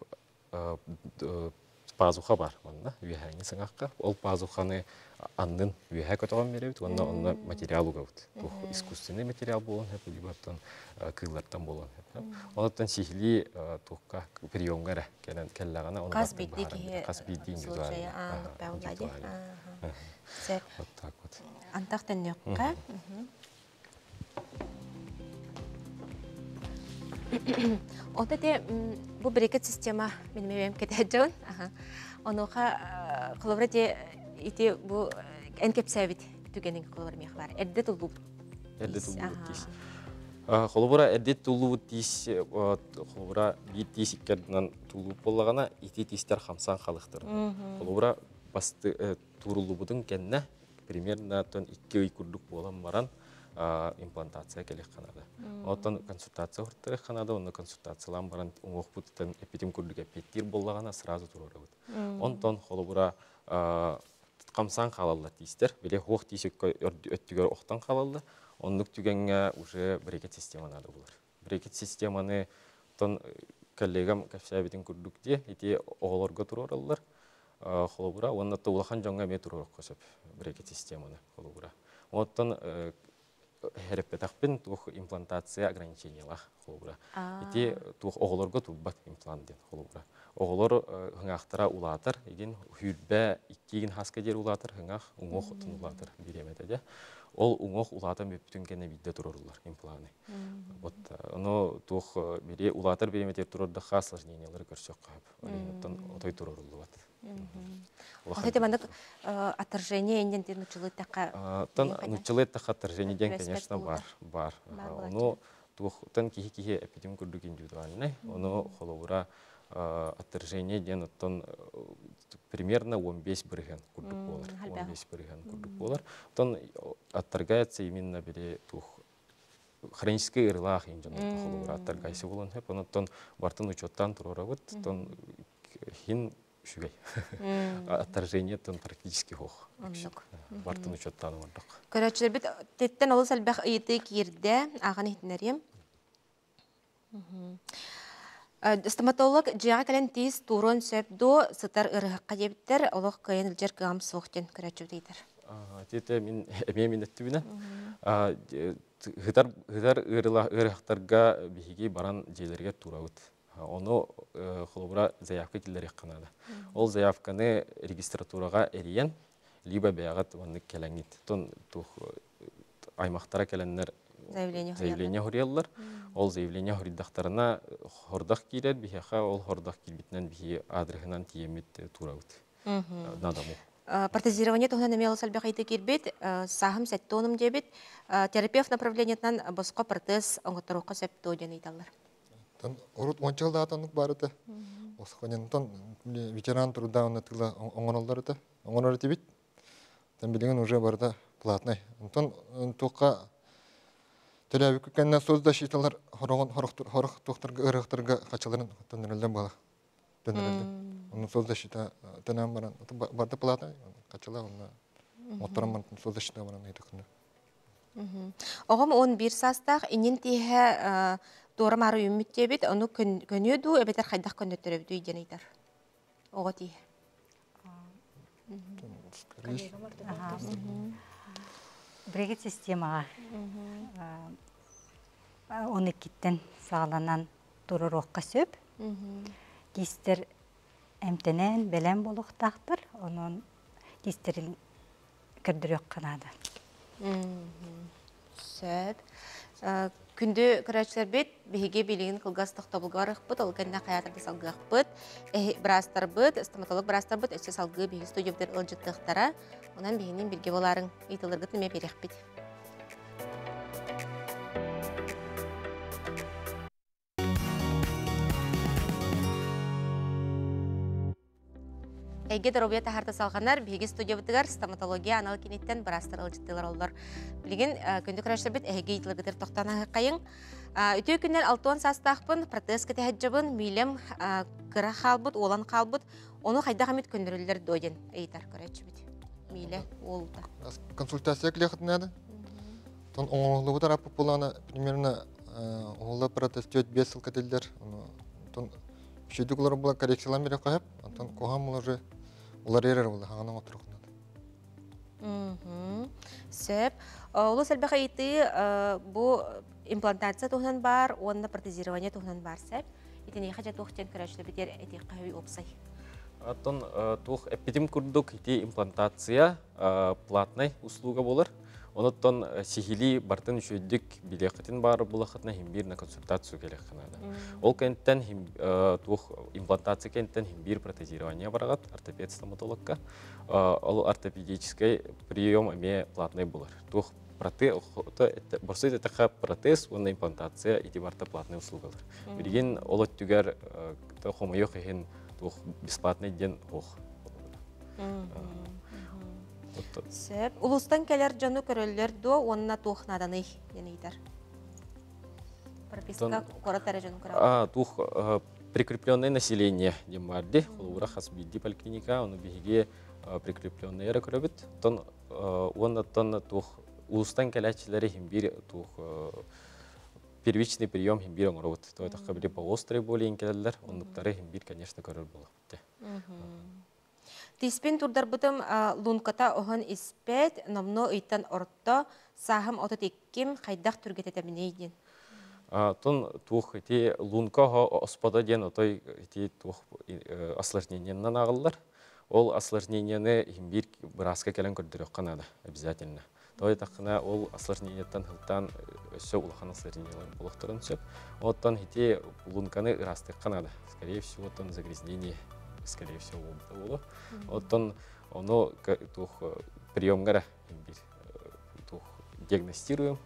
пазуха бар монда үйәңе сыңакка. Ол пазуханы аннын үйәк отоган беребит, онна материал угабыт. Тух искусственный материал болон хеп, либаттан кыйлардан болон хеп. Онтан сихли тухка приемгара келлагана онда Каз бидди индивидуальный. Вот так вот. Антактан нөкка. Ота те бу брекет система минемем кетежон. Онуха колобрете ити бу энкепсәбит түгенин колобр мехбар. Эрде тулбу. Эрде тулбу тис. Холобура эрде тулбу тис, холобура бит тис иккерден тулбу боллагана ити тистер хамсан халыктыр. Холобура басты турулубудун кенне примерно тон 2 ай курдук болан баран имплантация келек канада. Оттан консультация ортыры канада, онна консультациялан баран оңох буттан эпидем курдук эпеттир боллагана сразу турурабыт. Онтон холобура камсан халалла тистер, биле хох тисеккө өттүгөр октан халалла, оннук түгөнгө уже брекет система надо булар. Брекет системаны тон коллегам капсабитин курдукте, эти оголорго турураллар. Холобура, онна тулахан жоңга ме турурак көсөп брекет системаны холобура. Оттон херепетакпен тух имплантация ограничениялар холобура. Эти тух оголорго турбат импланттен холобура. Оголор хыңактара улатыр, еген хүрбә 2 хаска жер улатыр, хыңак уңох тун улатыр биреметеде. Ол уңох улатыр бүтүн кене бидде турулар импланы. Вот оно тух бире улатыр биреметер турурда осложнениялар көрсөк кап. Оттон отой турулат. Это мандык отторжение инден нучулыттакка. Тан нучулыттакка отторжение ден, конечно, бар. Оно тух тан кихи эпидем курдук индивидуальный. Оно холобура отторжение ден оттон примерно 15 бирген курдук болар. 15 бирген курдук болар. Тон отторгается именно бире тух хронический ырлах инжен холобура отторгайсы болон хеп. Онтон бартын учеттан турурабыт. Тон хин шүгей. Отторжение тон практически хох. Бартын учеттан ордық. Көрәчілер бит теттен олы сәлбәқ үйеті кирде ағын етінерем. Стоматолог жиға кәлен тез турон сөпді сытар ұрығыққа дебіттер, олық көйен үлжер қығам соқтен көрәчіп дейдер. Тете мен әме минетті біне. Ғыдар ұрығықтарға бейге баран жейлерге турауыд. Оны холобура заявка келдер яққанады. Ол заявканы регистратураға әриен, либо бәғат ванны кәләңгет. Тон аймақтара кәләнлер заявление хұреллар. Ол заявление хұриддақтарына хордақ кейлер, бейхақа ол хордақ келбетінен бейхе адрығынан тиемет турауыд. Надаму. Протезирование туғынан әмелі сәлбәқ айты кербет, сағым сәтті оным дебет, терапевт направлениетінен босқа протез оңғыттаруққа сәпті өден айталар. Урут ончалда атанук барыты. Осқанентон ветеран труда онатыла оңонолларыты. Оңонорыты бит. Тан билеген уже барда платный. Антон тоққа телевик кеннен созда шиталар хорох тохтарга ырыктарга качаларын төнөрөлдөн бала. Оны созда шита тенам баран. Барда платный качала оны. Моторам созда шита баран айтыкны. Оғым 11 састақ инен тиhe Дора мары үміттебет, оны көнөду, әбетер қайдақ көнөттірі үйден айтар. Оға тие. Брекет системаға 12-тен сағаланан тұрырыққа сөп. Тистер әмтенен бәлен болуқтақтыр, оның тистерін кірдірек қанады. Сөп. Күнді көрәчілер бет, бейге белеген қылғастық табылғар ұқпыт, ол кәнді қаятырды салғы ұқпыт, бірастар бұд, стоматолог бірастар бұд, өсі салғы бейге студиябдер ұлжыттықтара, онан бейгенен бірге боларын ұйтылырғыт неме берек бет. Эйге дорубия тахарта салганар биги студия бытыгар стоматология анал кинеттен барастыр ылжыттылар олар. Билген күндү көрөштөр бит эйге итлердер токтана кайын. Үтө күннен 6 састахпын, протез кетежебин, милем кыра халбыт, олан халбыт. Оны кайда хамит көндүрүлөр дойден эйтар көрөчү бит. Миле олда. Консультация клехот надо. Тон оңлугу тарапы булана примерно олда протез 5 жыл кетелдер. Тон шүйдүклөр була коррекциялар бере коюп, антон когам уже улар эрер булды, ханан отурукнат. Сөп, олу сәлбәк айты бу имплантация туһунан бар, онна протезирование туһунан бар сөп. Итене хажа тохтен көрәчле битер эти кайы опсай. Тон тух эпидем курдук ити имплантация платный услуга болар. Онуттан сихили бартын шүйдік билеқетін бары бұлақытына химбир на консультацию келек қанады. Ол кенттен имплантация кенттен химбир протезирование барағат ортопед стоматологка. Ол ортопедический прием эме платный болар. Тух борсы етеқа протез, онна имплантация ити барта платный услугалар. Бірген ол өттігер хомайық ехен бесплатный ден оқ. Сөп, улустан келер жону көрөллөр до онна тухнаданы денейтер. Прописка коротары жону көрөллөр. Тух прикрепленное население демарди, холура хасбиди поликлиника, он беге прикрепленное көрөбүт. Тон онна тон тух улустан келечилери химбир тух первичный прием химбир оңорот. То это хабри по острой боли инкеллер, онуктары химбир, конечно, көрөр болот. Тиспин турдар бутым лунката оған испет, номно ыйтан орто, сахым отот икким, хайдақ түргетете мінейден. Тон тух ити лунка оспада ден отой ити тух осложнениянан ағылар. Ол осложненияны химбир браска келен көрдірек қанады, обязательно. Той тақына ол осложнениятан хылтан өсі улахан осложнениялар болықтырын сөп. Оттан ити лунканы ырастық қанады. Скорее всего, оттан загрязнение. Скорее всего, было. Оттон оно прием гора диагностируем.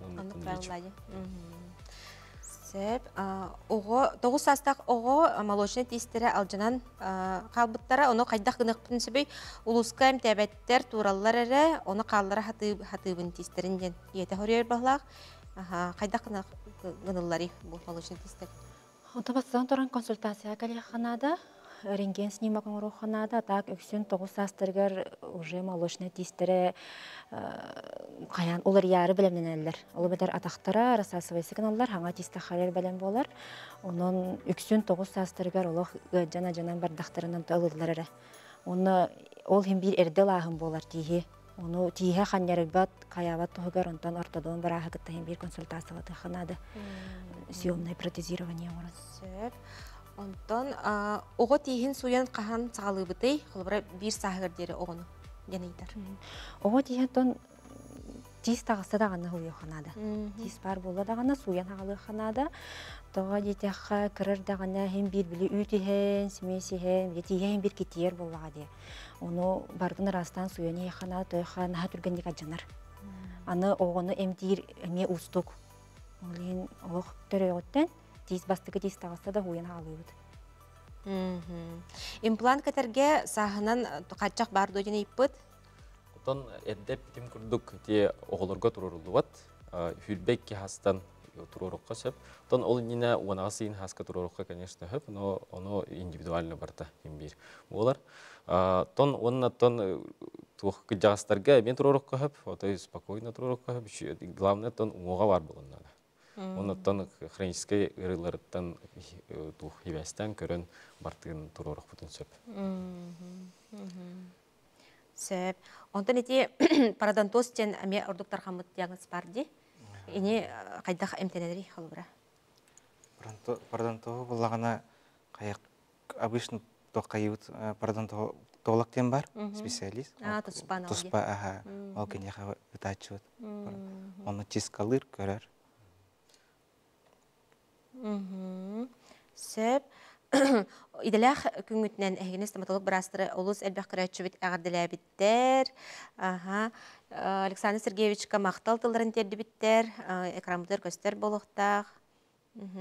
Сөп, тоғыз састақ оғы молочный тестері алжанан қалбыттара, оны қайдақ гынық принципі улуска әмтәбәттер тураллар әрі, оны қаллары хатыбын тестерінден еті хорер бағлақ, қайдақ гыныллары бұл молочный тестер. Отабастан тұран консультация кәлі қанада, рентген снимок руханада, так өксүн 9 састыргар уже молочный тестере каян олар яры билемненелер. Ол бетер атактара расасывай сигналлар хаңа тесте харер белем болар. Онун өксүн 9 састыргар олох жана бардактарынан тылырлар эре. Оны ол хим бир эрдел ахым болар тиһи. Оны тиһе ханнярыбат каябат тогар онтан ортодон барахы кытта хим бир консультация ханада. Съемное протезирование орас. Онтон оғы тейхін суян қахан сағалы бұтай, қолыбыра бір сағығыр дері оғыны денейтер. Оғы тейхін тон тиіс тағысы дағаны хойы қанады. Тиіс бар болы дағаны суян ағалы қанады. Тоға детеққа кірір дағаны хем бір білі үйтіхен, смесіхен, тейхен бір кетер болуға де. Оны барғын растан суяны қанады, тойқан наға түргендік аджанар. Аны оғыны әмдейір әме ұстық. Олен оғы түрі өттен. Тиз бастығы тиз тағасы да хуян алыйбыд. Имплант кәтерге сағынан қачақ бар дойден ейппіт? Отон әддеп бітім күрдік те оғылырға тұрырылуат. Хүлбек ке хастан тұрырыққа сөп. Отон ол нені оңағысыйын хаска тұрырыққа, конечно, хөп, но оны индивидуально барта ембейр. Олар. Тон оннаттан күджағыстарға мен тұрырыққа хөп, отой спокойно тұрырыққа хөп. Главное, тон оңға бар болыннады. Оннаттан хронический ырыларыттан хивестен көрін бартығын тұрырық бұтын сөп. Сөп. Онтан ете парадонтоз тен әме ордуктар қамыт диагноз барды. Ине қайдақ әмтенедері қалыбыра? Парадонтоз болағана қаяқ обычно тоқайыут парадонтоз толықтен бар, специалист. Тұспа, аға, ол кенеға ұтачуыт. Оны тез қалыр, көрер. Сөп. Иделях күнгүтнен әгені стоматолог бірастыры олыс әлбәқ күрәтші біт әғарділі біттер. Александр Сергеевичка мақтал тылдарын терді біттер. Экрамдыр көстер болуқтақ.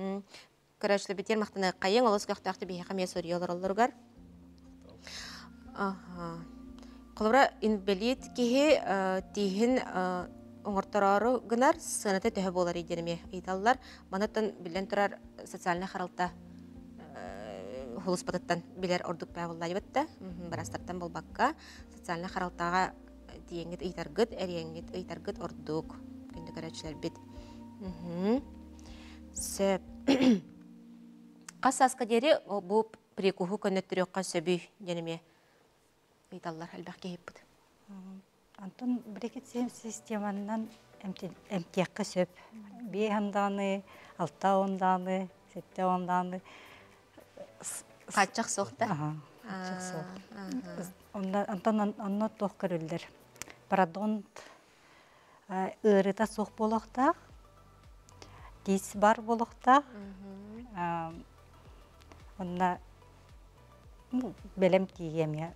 Күрәтші біттер мақтаны қайын олыс көқтақты бейхе қамия сөрі олар оларғар. Қолыра инвалид кихи тиһин оңортарары гынар сынаты төһө болар идереме. Италлар манаттан билен турар социальный харалта хулус бататтан билер ордук павыллай бетте. Барастартан болбакка социальный харалтага тиеңгит ыйтаргыт, эриеңгит ыйтаргыт ордук. Күндү көрөчүлөр бит. Сөп. Касаска дери бу прикуху көнөттүрөккө сөбүй денеме. Ыйталлар албак кейиппит. Антон брекет системанан эмтиякка сөп. Бие ханданы, алта онданы, сетте онданы. Качак соқта? Качак соқ. Антон онно тоқ көрілдер. Парадонт ырыта соқ болуқта, дис бар болуқта, онна белем тием я.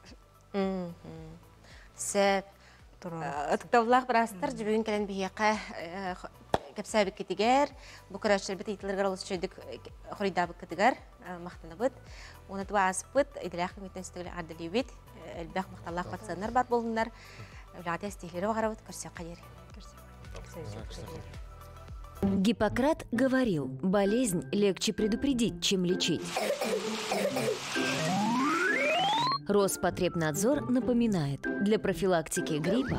Сөп. Ыттаулақ бірастыр, жүбігін кәлін бейеқі кәпсәбік кетігер, бұл көрәшір біт етілергер олыс шөйдік қоридабық кетігер, мақтаны бұд. Оны туа асып бұд, еділәқ көметтен сүтігілі ардылы бұд, әлбәқ мақталақ батсанар бар болындар, өліғаты әстейлері бағара бұд, көрсек қайыр. Гиппократ говорил, болезнь легче предупредить, чем лечить. Роспотребнадзор напоминает, для профилактики гриппа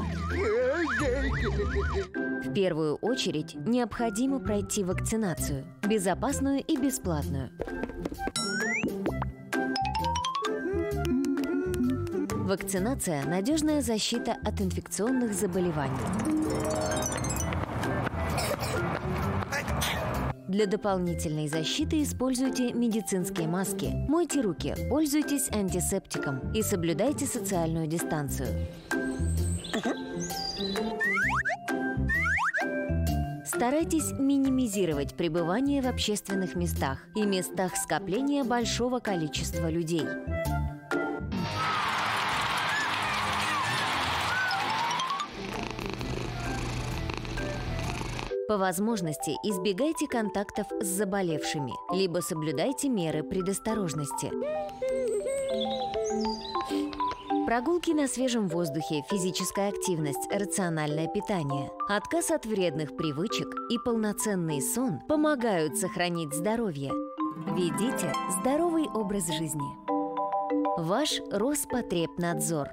в первую очередь необходимо пройти вакцинацию, безопасную и бесплатную. Вакцинация – надежная защита от инфекционных заболеваний. Для дополнительной защиты используйте медицинские маски, мойте руки, пользуйтесь антисептиком и соблюдайте социальную дистанцию. Старайтесь минимизировать пребывание в общественных местах и местах скопления большого количества людей. По возможности избегайте контактов с заболевшими, либо соблюдайте меры предосторожности. Прогулки на свежем воздухе, физическая активность, рациональное питание, отказ от вредных привычек и полноценный сон помогают сохранить здоровье. Ведите здоровый образ жизни. Ваш Роспотребнадзор.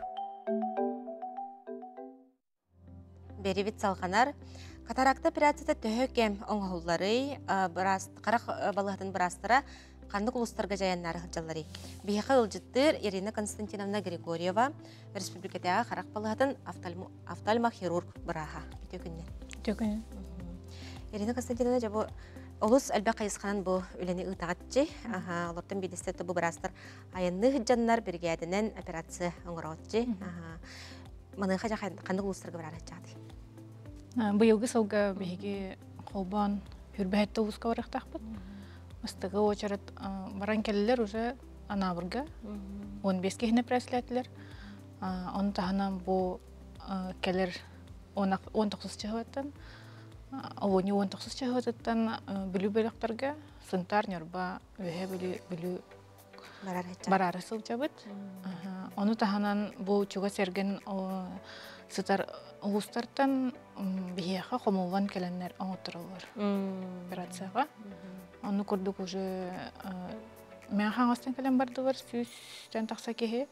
Беребит салғанар, катаракта операцияда төһө кем оңғыллары, қарақ балығытын бірастыра, қандық ұлыстарға жаяннары ғылжалары. Бейхі ұлжыттыр Ирина Константиновна Григорьева, республикатаға қарақ балығытын офтальмохирург бұраға. Төкінен. Ирина Константиновна жабы олыс әлбә қайысқанан бұл өлені ұтағатчы. Олардың бейдестеті бұл бірастыр айынны ғылжаннар біргәдінен операция оңғырауатчы. Маныңға қандық ұлыстарға бірара жады. Быйылгы сылга беги колбан хүрбәһәтте узга барактакпыт. Мыстыгы очарат баран келлер уже анабырга 15 кехне пресләтләр. Он таханан бу келер 19 чыгыттан. Авони 19 чыгыттан бүлү-бөлөктөргө сынтар нерба өһө бүлү барар сылчабыт. Оны таханан бу чуга серген сытар ұлыстартан бейеға қомылған кәлінер оңыттырылыр операцияға. Оны көрдік уже мен қаңыстан кәлін барды бар, сүйістен тақса кеге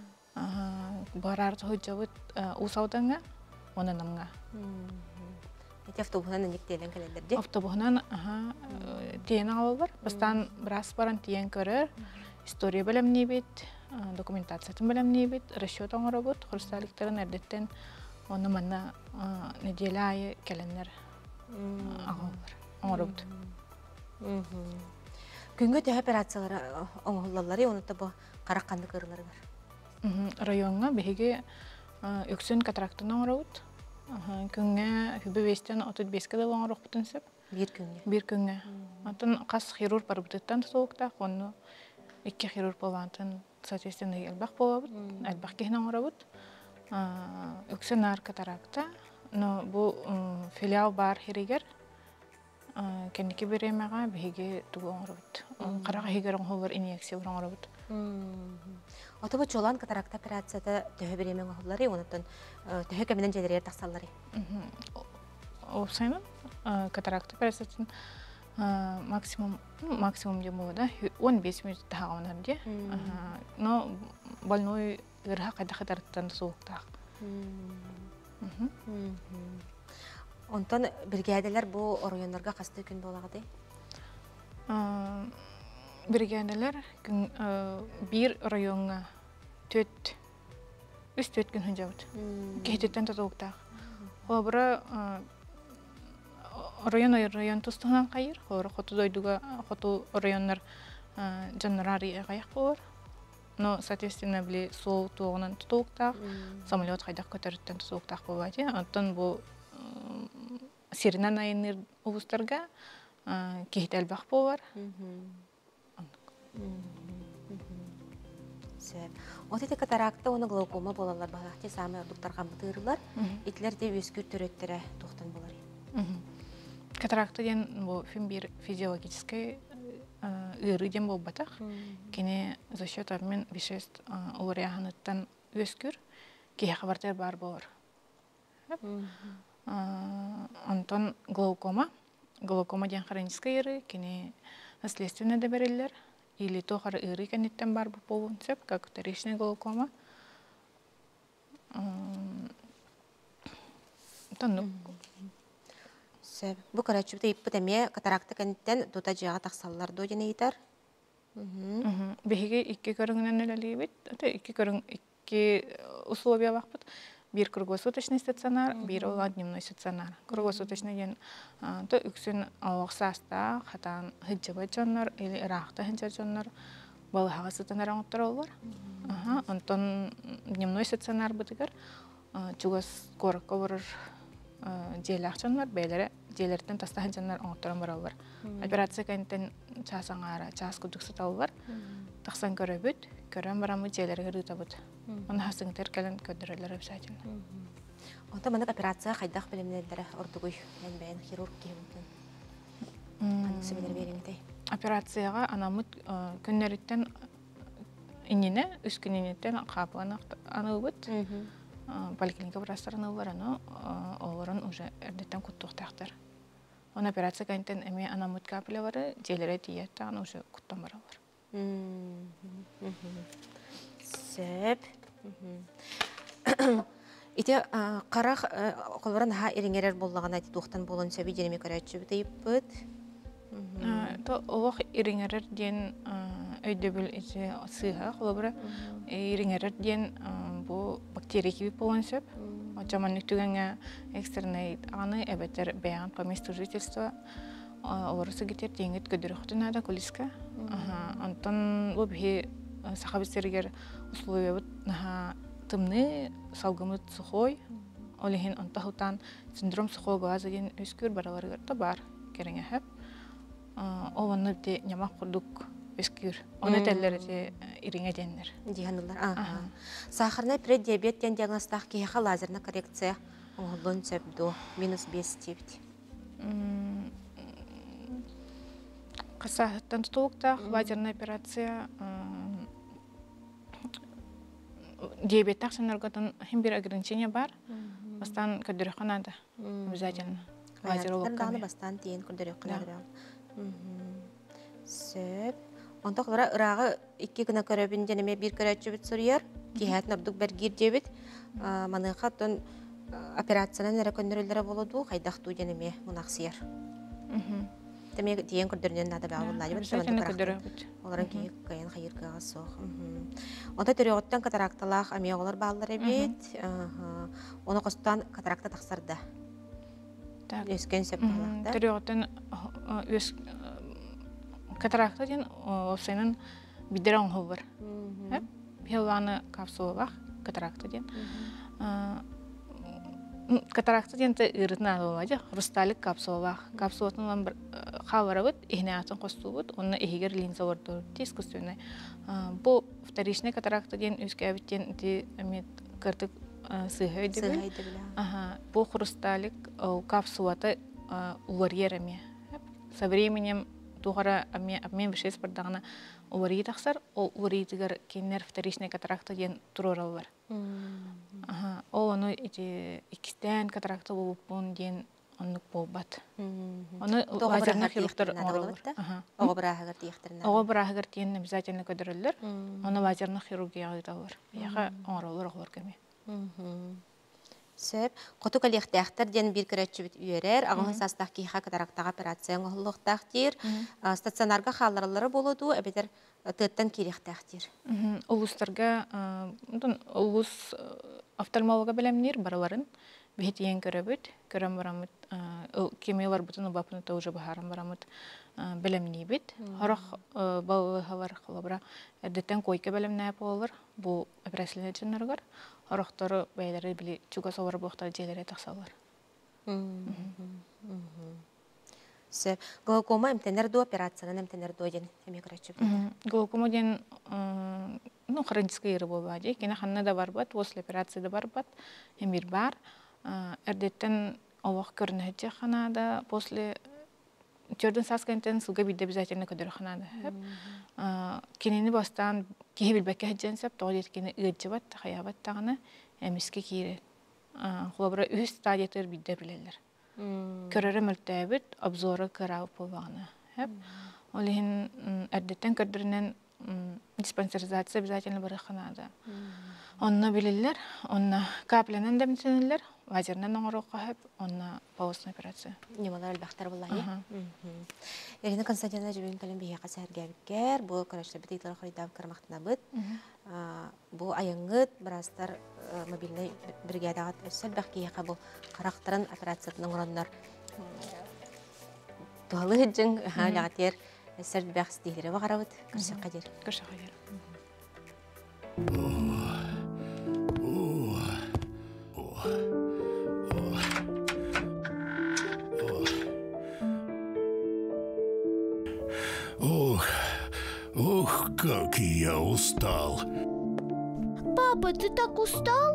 барар тұғы жауыт ұсаудаңа, онынымға. Әте автобусынан нектейлен кәліндерде? Автобусынан тиен алы бар. Бастан біраз баран тиен көрір, история бөлімне бет, документациятын бөлімне бет, расчет оңыры бұд, құрысталықтарын әрдеттен оны манна неделя айы кәлінер ағылыр, оңыры бұд. Күнгі тәе операциялары оңғылалары, оны табы қараққанды қырылары бар? Районға бейге өксін катарактын оңыры бұд. Күнге хүбі бестен 35 кедел оңыры бұтын сөп. Bir күнге? Bir күнге. Атын қас хирург бар бұтыттан тұтуықта, оны 2 хирург болғантын соответственно әлбақ бола бұд, әлбақ кейін оңыры бұд. Өксін ар катаракта, но бұл филиал бар хиригер, кенники беремега биге тугу оңробут. Карага хигер оңхолор инъекция оңробут. Отобу чолан катаракта операцияда төһө беремен оңхоллары, онотон төһө кеминен жедерер таксаллары. Осайнын катаракта операциясын максимум демо да 15 минут тагынар ди. Но больной ырха кайда катараттан соуктак. Онтон бригадалар бу районнарга касты күн болагыды. Бригадалар бир районга 3 күн хынжабыт. Кететтен татуктак. Обра район тустунан кайыр, хора хоту дойдуга хоту районнар жанрари гаяк бор. Но соответственно били сол тугунан татуктак, самолет кайда көтөрүттен татуктак болбайт. Антон бу Сиринан айныр облыстарга кейтел бак болар. Отете катаракта оны глаукома болалар багакчы самы ордуктарга мытырылар. Итлер де өскүр төрөттөрө токтон болар. Катаракта ден бу бир физиологический ыры ден болбатак. Кене за счет обмен веществ уряханаттан өскүр кей хабартар бар болар. Антон глаукома ден хронический ыры, кене наследственный доберелер, или то хар ыры кенеттен бар болунсеп, как вторичная глаукома. Бу карачыбыта иппытеме катаракта кенеттен дута жаға тақсаллар до дене итар. Беге 2 көрүңүнөн элелибит, 2 көрүң 2 условия бакпыт. Бир круглосуточный стационар, бир дневной стационар. Круглосуточный ден то үксүн алаксаста хатан хыджыбы жоннор или рахта хыджа жоннор балыхага стационар оңоттор. Антон дневной стационар бытыгар чугас коракка барыр желак жоннор, бейлери желерден таста хыджаннар оңотторон баралар. Операция кенттен часаңара, час кудук саталар. Таксан көрөбүт, көрөн барамы желерге рытабыт. Оны хасыңтер кәлін көдірілер өпсәйтін. Онта маңық операция қайдақ білімдері ордығый әнбәйін хирург кейімден? Қанысы білер беріңдей? Операцияға анамыт күннеріттен иніне, үс күнінеттен қапыған анылбыт. Поликлиника бірастар анылбар, оларын уже әрдеттен күттіқтақтар. Он операция кәнттен әме анамыт капілі бары, желері тиетті, аны уже күттен бара бар. Сөп. Ите қарақ қолырын ха еріңерер боллаған әйті тоқтан болын сөбі денеме көрәтші біті еппіт. Олық еріңерер ден өйдөбіл ете сыға қолыбыры. Еріңерер ден бұл бактерия кебіп болын сөп. Жаман нүктігіңе экстернейт аны әбеттер бәян по месту жительства. Оларысы кетер денгет көдірі құтынада көліскі. Антон бұл бі сахабистерігер условия вот тымны салгымыт сухой, олехин антахутан синдром сухой глаза ден өскүр бараларыгар да бар кереңе хэп. Оланы де нямақ құрдық өскүр. Оны тәллері де иреңе денлер. Диханылар. Сахарный преддиабет ден диагностақ кейха лазерна коррекция оңылын сөбді -5 тепті. Қасақтан тұтылықтақ лазерная операция диабеттақ сынырғадан бір ограничение бар. Бастан көдірі қанады. Обязательно. Аяттан бастан дейін көдірі қанады. Сөп. Онда қылыра ұрағы 2 күні көрөбін денеме бір көрәтші біт сұрияр. Кейхәтін ұрдық бәргер дебіт. Маныңға тон операциянан әрі көндірілдері болуду. Қайдақту денеме мұнақсияр. Демек дейін көрдірінен нады бәуыллады. Обязательно көдірі бұд. Оларын кейік қайын қайырғаға соқ. Онда түріғыттан катаракталақ амиоғылар бағылар әбет. Оны қостан катаракта тақсарды. Өскен сөп бағылақта. Түріғыттан катаракта ден осайнын бидер оңғыл бар. Хелланы капсуы бақ катаракта ден. Катаракта денті ұрытын алуылады, хрусталик капсуы бақ. Капсуытын қавары бұд, ихне атын қосту бұд, оны ехегер линза орды искусственный. Бұл вторичный катаракта ден өске әбіттен кіртік сыға өйді біл. Бұл хрусталик капсуаты улар ереме. со временем тугара обмен веществ бардагына уварий тахсар, ол уварийдигер кеннер вторичный катаракта ден турорал бар. Ол ону икистен катаракта болупун ден оннук болбат. Оны лазерный хирургтар оңоролор. Ого бирахагар тиехтерин. Ого бирахагар тиен обязательно көдөрөллөр. Оны лазерный хирургия айталар. Яга оңоролор оглор кеме. Сөп, қоту коллектахтар ден бир көрәтчі бит үйерер, ағын састақ кейха катарактаға операцияң оғылықтақтир, стационарға қаларылары болуду, әбетер тыттан керектақтир. Улустарға, улус офтальмолога білемнер бараларын, бейт ең көрәбіт, көрәм барамыд, кемелар бұтын ұбапыныта уже бағарым барамыд білемней бит. Хорақ балығалар қылабыра, әрдеттен койка білемнәй болылар, бұл операциялар жынларғар. Арақтары бәйлері білі чуға солар бұқтар желері тақсалар. Глаукома әмтенер ду операцияны әмтенер ду ден әме көрәтші білді? Глаукома ден хронический ері бол бәді. Кені қанна да бар бәд, после операции да бар бәд, әмір бар. Әрдеттен олақ көрінәді қанада, после Чордын саскантен сылға бейді обязательно көдірі қанады. Кенені бастан кейі білбәкке әдженсеп, тоғыз еткені ұйытжы бат, қаябат тағыны әміске кейірі. Құлабыра үз стадиятыр бейді білелер. Көрері мүлтәбіт, обзоры көрауып болбағына. Ол ең әрдеттен көрдірінен диспансеризация обязательно бары қанады. Онына білелер, онына капленен дәмтенелер, вазернен оңыру қағып, онына паусына операция. Немалар әлбәқтар бұлай, Ирина Константиновна жібен көлін бейе қасы әргәбіккер, бұл көрәшілі біт ейтілі қоридав кірмақтына бұд. Бұл айыңғыт, бірастар мобильный бригадағат өссел бәқкейеқа бұл қарақтарын операциятының ұрандар туалы жүн лағатер өссел бәқс дейлері бағарауыд, көрсек қадер. Көрсек қадер. Ох, как я устал. Папа, ты так устал?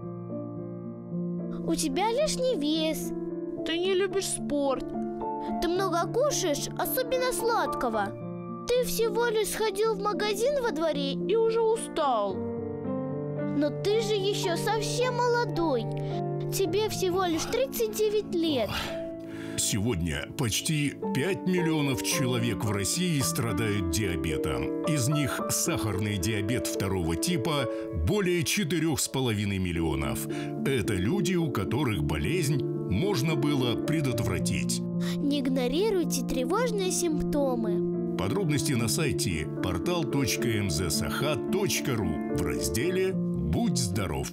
У тебя лишний вес. Ты не любишь спорт. Ты много кушаешь, особенно сладкого. Ты всего лишь сходил в магазин во дворе и уже устал. Но ты же еще совсем молодой. Тебе всего лишь 39 лет. Сегодня почти 5 миллионов человек в России страдают диабетом. Из них сахарный диабет второго типа более 4,5 миллионов. Это люди, у которых болезнь можно было предотвратить. Не игнорируйте тревожные симптомы. Подробности на сайте portal.mzsakha.ru в разделе «Будь здоров».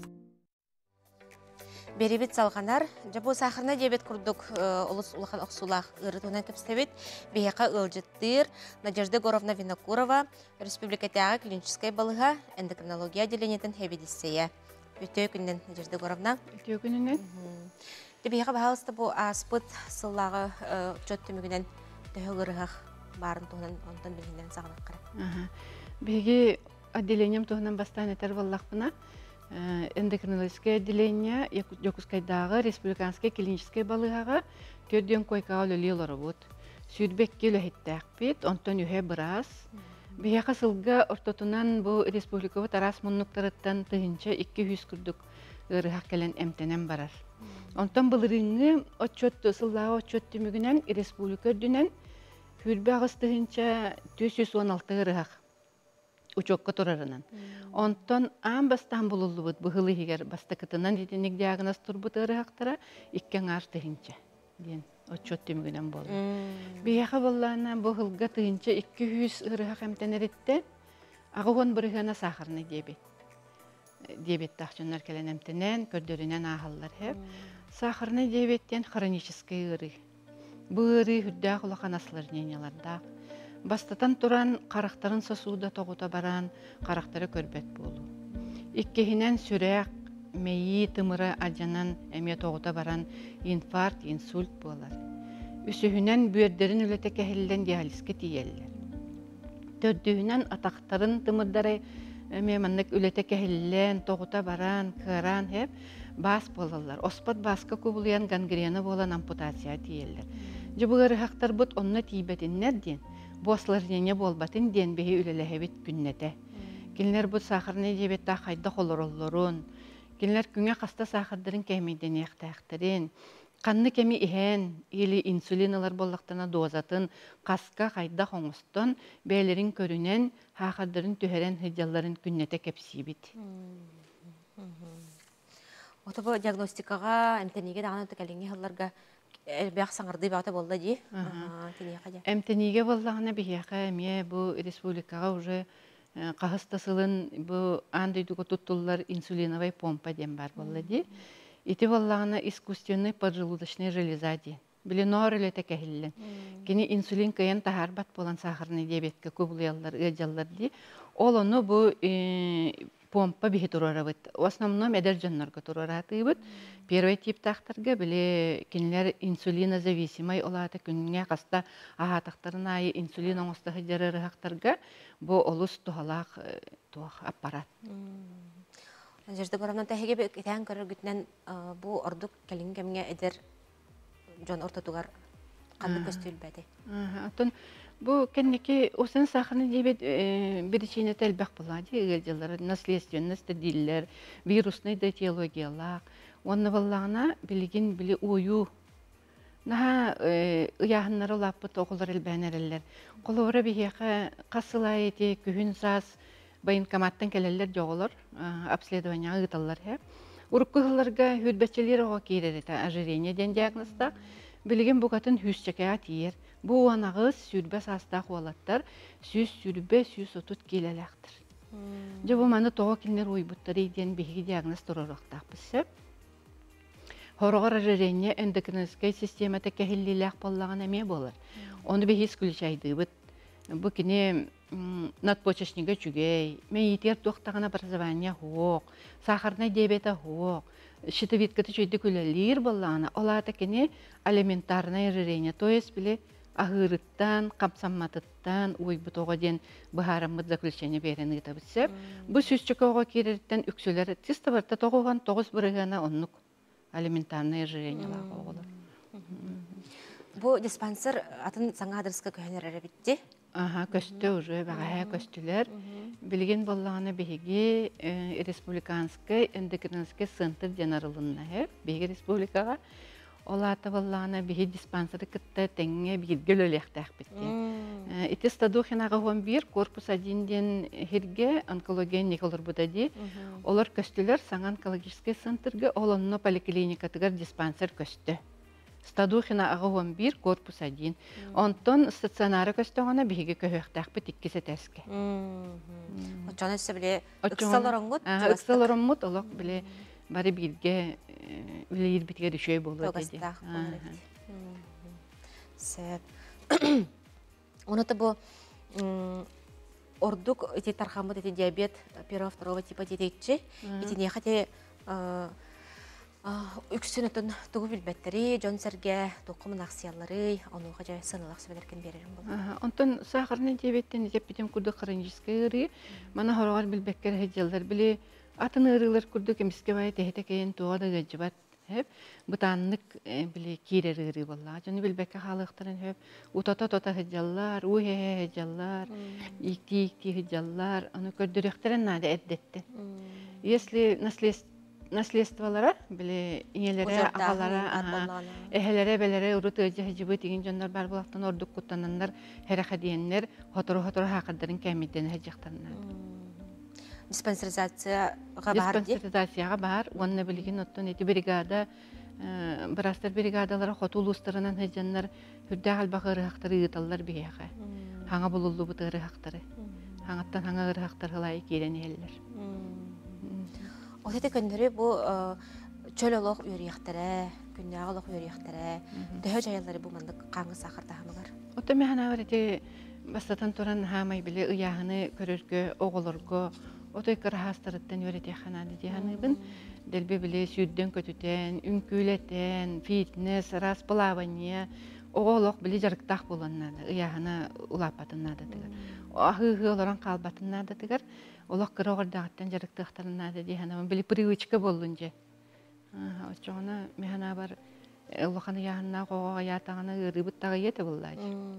Беребет салғанар, жабу сахарна дебет күрдік ұлыс ұлақан оқсулақ ұрытуынан көпстебет, бейеқа ұлжыттыр Надежда Горовна Винокурова, республикатяға клиническай балыға эндокринология деленетін хебедістея. Өте күннен, Надежда Горовна? Өте күннен. Бейеқа бағалысты бұл аспыт сыллағы чөтті мүгінен төхігіріғақ барын тұғынан онтан білгендерін сағынақ қара. Беге отделением тұғынан бастан етер баллақпына эндокринологическое отделение Якутскайдағы республиканский клинический балыға төрден койкаға өлелер бұд. Сүйдбекке өліхеттәк бет, онтан үйе біраз. Бейеқа сылға ортотынан бұл республикаға тарас мұннықтарыттан тұхынша 200 күрдік ұрығақ кәлін әмтенен барар. Онтан бұлырыңы сыллағы отчетті мүгінен республика дүнен хүрбе ағыз тұхынша 216 ұрығақ учокка турарынан. Онтон ам бастан булулубут быгылы егер бастакытынан детенек диагноз турбут ырыхактара иккен ар тыгынча ден отчет түмүгүнөн болду. Бияха боллана быгылга тыгынча 200 ырыхак эмтенеретте агыгон бырыгана сахарный диабет. Диабет тахчынар келен эмтенен көрдөрүнөн ахаллар хеп. Сахарный диабеттен хронический ыры. Бу ыры хүддә кулаканаслар ненеларда. Бастатан туран қарақтарын сосуда тоғыта баран, қарақтары көрбет болу. Иккехінен сүрәк, мейі тымыры аджанан әме тоғыта баран инфаркт, инсульт болар. Үсіхінен бүйердерін үлеті кәхілден диализке тиелілер. Төрдüğünен атақтарын тымырдары әме маннық үлеті кәхілден тоғыта баран, кыран хеп бас болалар. Оспат басқа көбілген гангрена болан ампутация тиелілер. Жубугары хактар бут онна тибетиннер ден. Бослар дене болбатын ден беги үлелехебит күннете. Кинлер бут сахарны диабетта хайда холороллорун. Кинлер күнгө каста сахардарын кемейден яктактырын. Канны кеми ихен или инсулиналар боллактана дозатын каска хайда хоңустон бээлерин көрүнен хахардарын түһәрен хыжалларын күннете кепсибит. Отобо диагностикага эмтениге дагана текелинги халларга бяк саңырды бата болду ди. Эмтениге боллагына бияка эме бу республикага уже кахыстасылын бу андыйдуго туттуллар инсулиновый помпа дем бар болду ди. Ити боллагына искусственный поджелудочный железа ди. Биле норыле текехиллен. Кини инсулин кыян тахарбат болан сахарный диабетке көбулялар, ыжаллар ди. Ол ону бу помпа бихи турарабыт. В основном эдер жоннорго тураратыбыт. Первый тип тахтарга биле кинилер инсулинозависимый олата күнгө каста ахатактарын айы инсулин оңоста хыжарары хактарга бу олус тухалак туах аппарат. Жерде барамнан тәһеге китән көргүтнән бу ордук келингемгә эдер жон ортотугар канды көстүлбәде. Атын бу кеннеки усын сахарны дебет беричине телбәк булади, гелҗалар, наследственность дилләр, вирусный этиологиялар. Онны буллагына билген биле ою. Наха яһыннары лаппы тоғылар элбәнәрләр. Колора бияка касылайты күһүн сас военкоматтан келелер жоғылар, обследование ыталлар хеп. Уруккыларга хүдбәчелер ого киререте ожирение ден диагнозда билген бугатын хүсчекә тиер. Бу анагыз сүрбә саста хуалаттар, сүрбә отут келелектер. Жабу маны тоо кинер уйбуттары ден биги диагноз турарактак бисеп. Хорогор ожирение эндокриническая система текехиллилек боллаган эме болар. Оны бихис күлчайды бит. Бу кине надпочечниге чүгей, мейтер туқтағына образование хоқ, сахарный диабета хоқ, щитовидкаты чөйді күлелер болағына, олата кене алиментарное ожирение, то есть біле ағырыттан, қапсамматыттан, ойбытоға ден бұхарамыд заключение берені етабітсеп, бұл сүзчікі оға кереріттен үксілер, тиста барта тоғыған 9 бірігіна оннық алиментарное ожирение лағы оғылар. Бұл диспансер атын саңа адресқа көхенер әребітті? Көстө уже бағая көстілер. Білген болағына беге республиканский эндокринический центр денарылынна. Беге республикаға олаты болағына беге диспансері кітті тәңе бегел өлектәк бітті. Ити стадухинаға 11 корпус 1-ден херге онкология неколар бұдади. Олар көстілер саңа онкологический центрге олонно поликлиникатығар диспансер көсті. Стадухина ағы 11, корпус 1. Онтон стационары көстіғана бігі көйіқтәқ біт 2 сәтәске. Очаны өсі біле үксалар оңғыт? Үксалар оңғыт, олық біле бары білге үлейір бітге дүшөй болу деді. Тоғыстақ болу Сәп. Оныты бұл ордук тархамыд диабет 1-2 типа дедетші. Не қате үксін өтін тұғы білбәттері, жон сәрге тоқымын ақсиялары, онуға жай сынылақ сөбелеркен берерім бұл. Онтын сахарны диабеттен деп бітем күрді қырынжысқа ұры, мана хорағар білбәккер хеджалар біле атын ұрылар күрді кеміске бай тәхеті кейін туғада ғаджы бат. Бұтанлық біле керер ұры болла. Жоны білбәкке қалықтарын ұтата-тота хеджалар, ұй-хе хеджалар, икти-икти хеджалар, оны көрдіректерін нады әддетті. Если наследстволара, біле иелері, ағалара, әхелері, бәлері, ұрыты жібі деген жондар бар болақтан ордық құттанандар, әріқа дейінлер, хотыру-хотыру хақырдарын кәмейден әжіқтарынан. Диспансеризацияға бар де? Диспансеризацияға бар. Онына білген оттан еті бригада, бірастар бригадалары хотулустарынан әжанлар, хүрді қалбақ ұры-хақтары ұйталар бейеға. Хаңа бұлылы бұты ұры-хақтары. Хаңаттан хаңа ұры-хақтар ғылайы кейлен елілер. Отеті көндері бұл чөл олық үйрияқтары, күнне ағылық үйрияқтары, дөһө жайылары бұл мандық қаңғы сақырда хамығар? Ота механа бар еті бастатан тұран хамай біле ұяғыны көріргі, оғылырғы, отой қырхастырыттан өрете қанады дейханыбын. Дәлбе біле сүйдден көтітен, үнкүйлетен, фитнес, расплавание, оғылық біле жарықтақ боланнады, ұяғыны ұлапатыннады дығыр. Ахығы оларан қалбатыннады дығыр. Олақ қырағырдағыттан жарықтықтарынады дейханабын біле привычка болынже. Очоғына механа бар Улаханы яһынна қоға ятағаны ырыбыт тағы еті бұллай.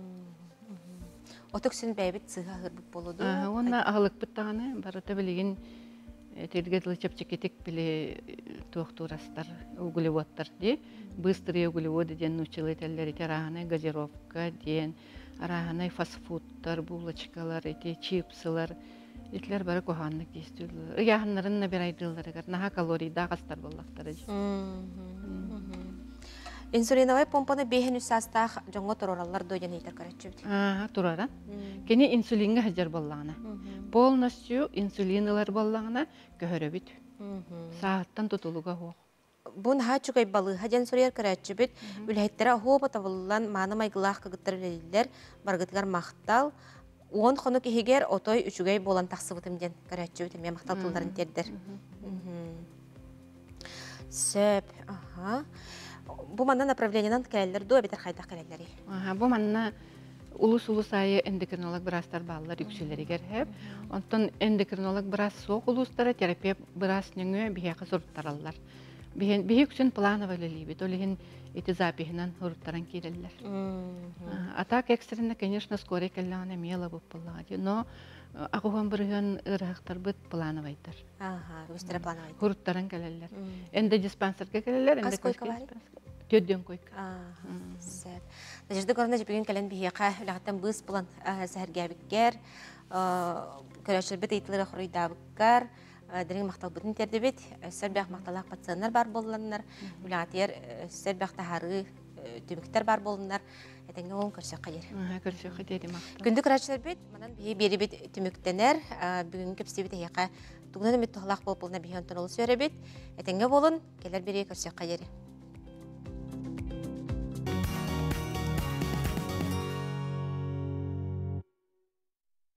Отөксін бәйбіт сыға ырбыт болуду. Онна ағылық бұттағаны барыта білеген тергетлі чепчекетек біле туақтурастар, углеводтар де. Быстрые углеводы ден учылы тәллер еті арағаны газировка ден, арағаны фастфудтар, булочкалар, еті чипсылар, етлер бары қоғанлық дейстілер. Яғынларынна бір айдылар, наға калорийда қастар болақтары. Инсулиновый помпаны бейхен үсастақ жоңғы тұроралар дойден ейтер көрәтші біді? Тұрара. Кені инсулинға хәжер боллағына. Полностью инсулинылар боллағына көхөрі біт. Сағаттан тұтылуға хоқ. Бұн ха чүгай балы, хәден сұрер көрәтші біт, үләйттері хоба табылылан маны майгылақ кігіттір білелер, барғытығар мақтал, оң қоны кехегер отой үшігай болан тақсы бұтымден көрәтші біт, мен мақтал тұлдарын тердір. Сөп, Бу манна направлениянан кәлелер ду әбетер қайдақ кәлелері? Бу манна улус-улус айы эндокринолог бірастар балылар үксілері керхеп. Онтон эндокринолог бірас соқ улустары терапия бірас нөңі бейеқі сұрттаралар. Бейек үксін плановы лелейбет, олеген эти запихінен сұрттаран керелер. Атак экстренно, конечно, скорее кәлләғана мела бұп бұллади, но ағуған бірген ұрақтар бұд плановайдар. Өстері плановайдар. Сұрттаран кәлелер. Энді диспансерге кәлелер, Қас койка бар? Төдден койка. Сәр. Нәжірді көріне жепеген кәлен бейеқа үлағаттан бұз бұлан сәргәбіккер, көрәшір біт ейтілері құрыйдабықкар, дәрің мақтал бұтын терді бет, өссер бәқ мақталақ пациенттар бар болынлар, үлағатер өссер бәқ тахары түміктер бар болынлар, әтенге оң көрсек қайыр. Көрсек қайыр мақтал. Күнді көрәшілер бет, манан бері бет түміктенер, бүгін көпсі бет еқа тұғынан үміт тұғылақ болып болына бейін тұнылы сөре бет, әтенге болын, келер бері көрсек қайыр.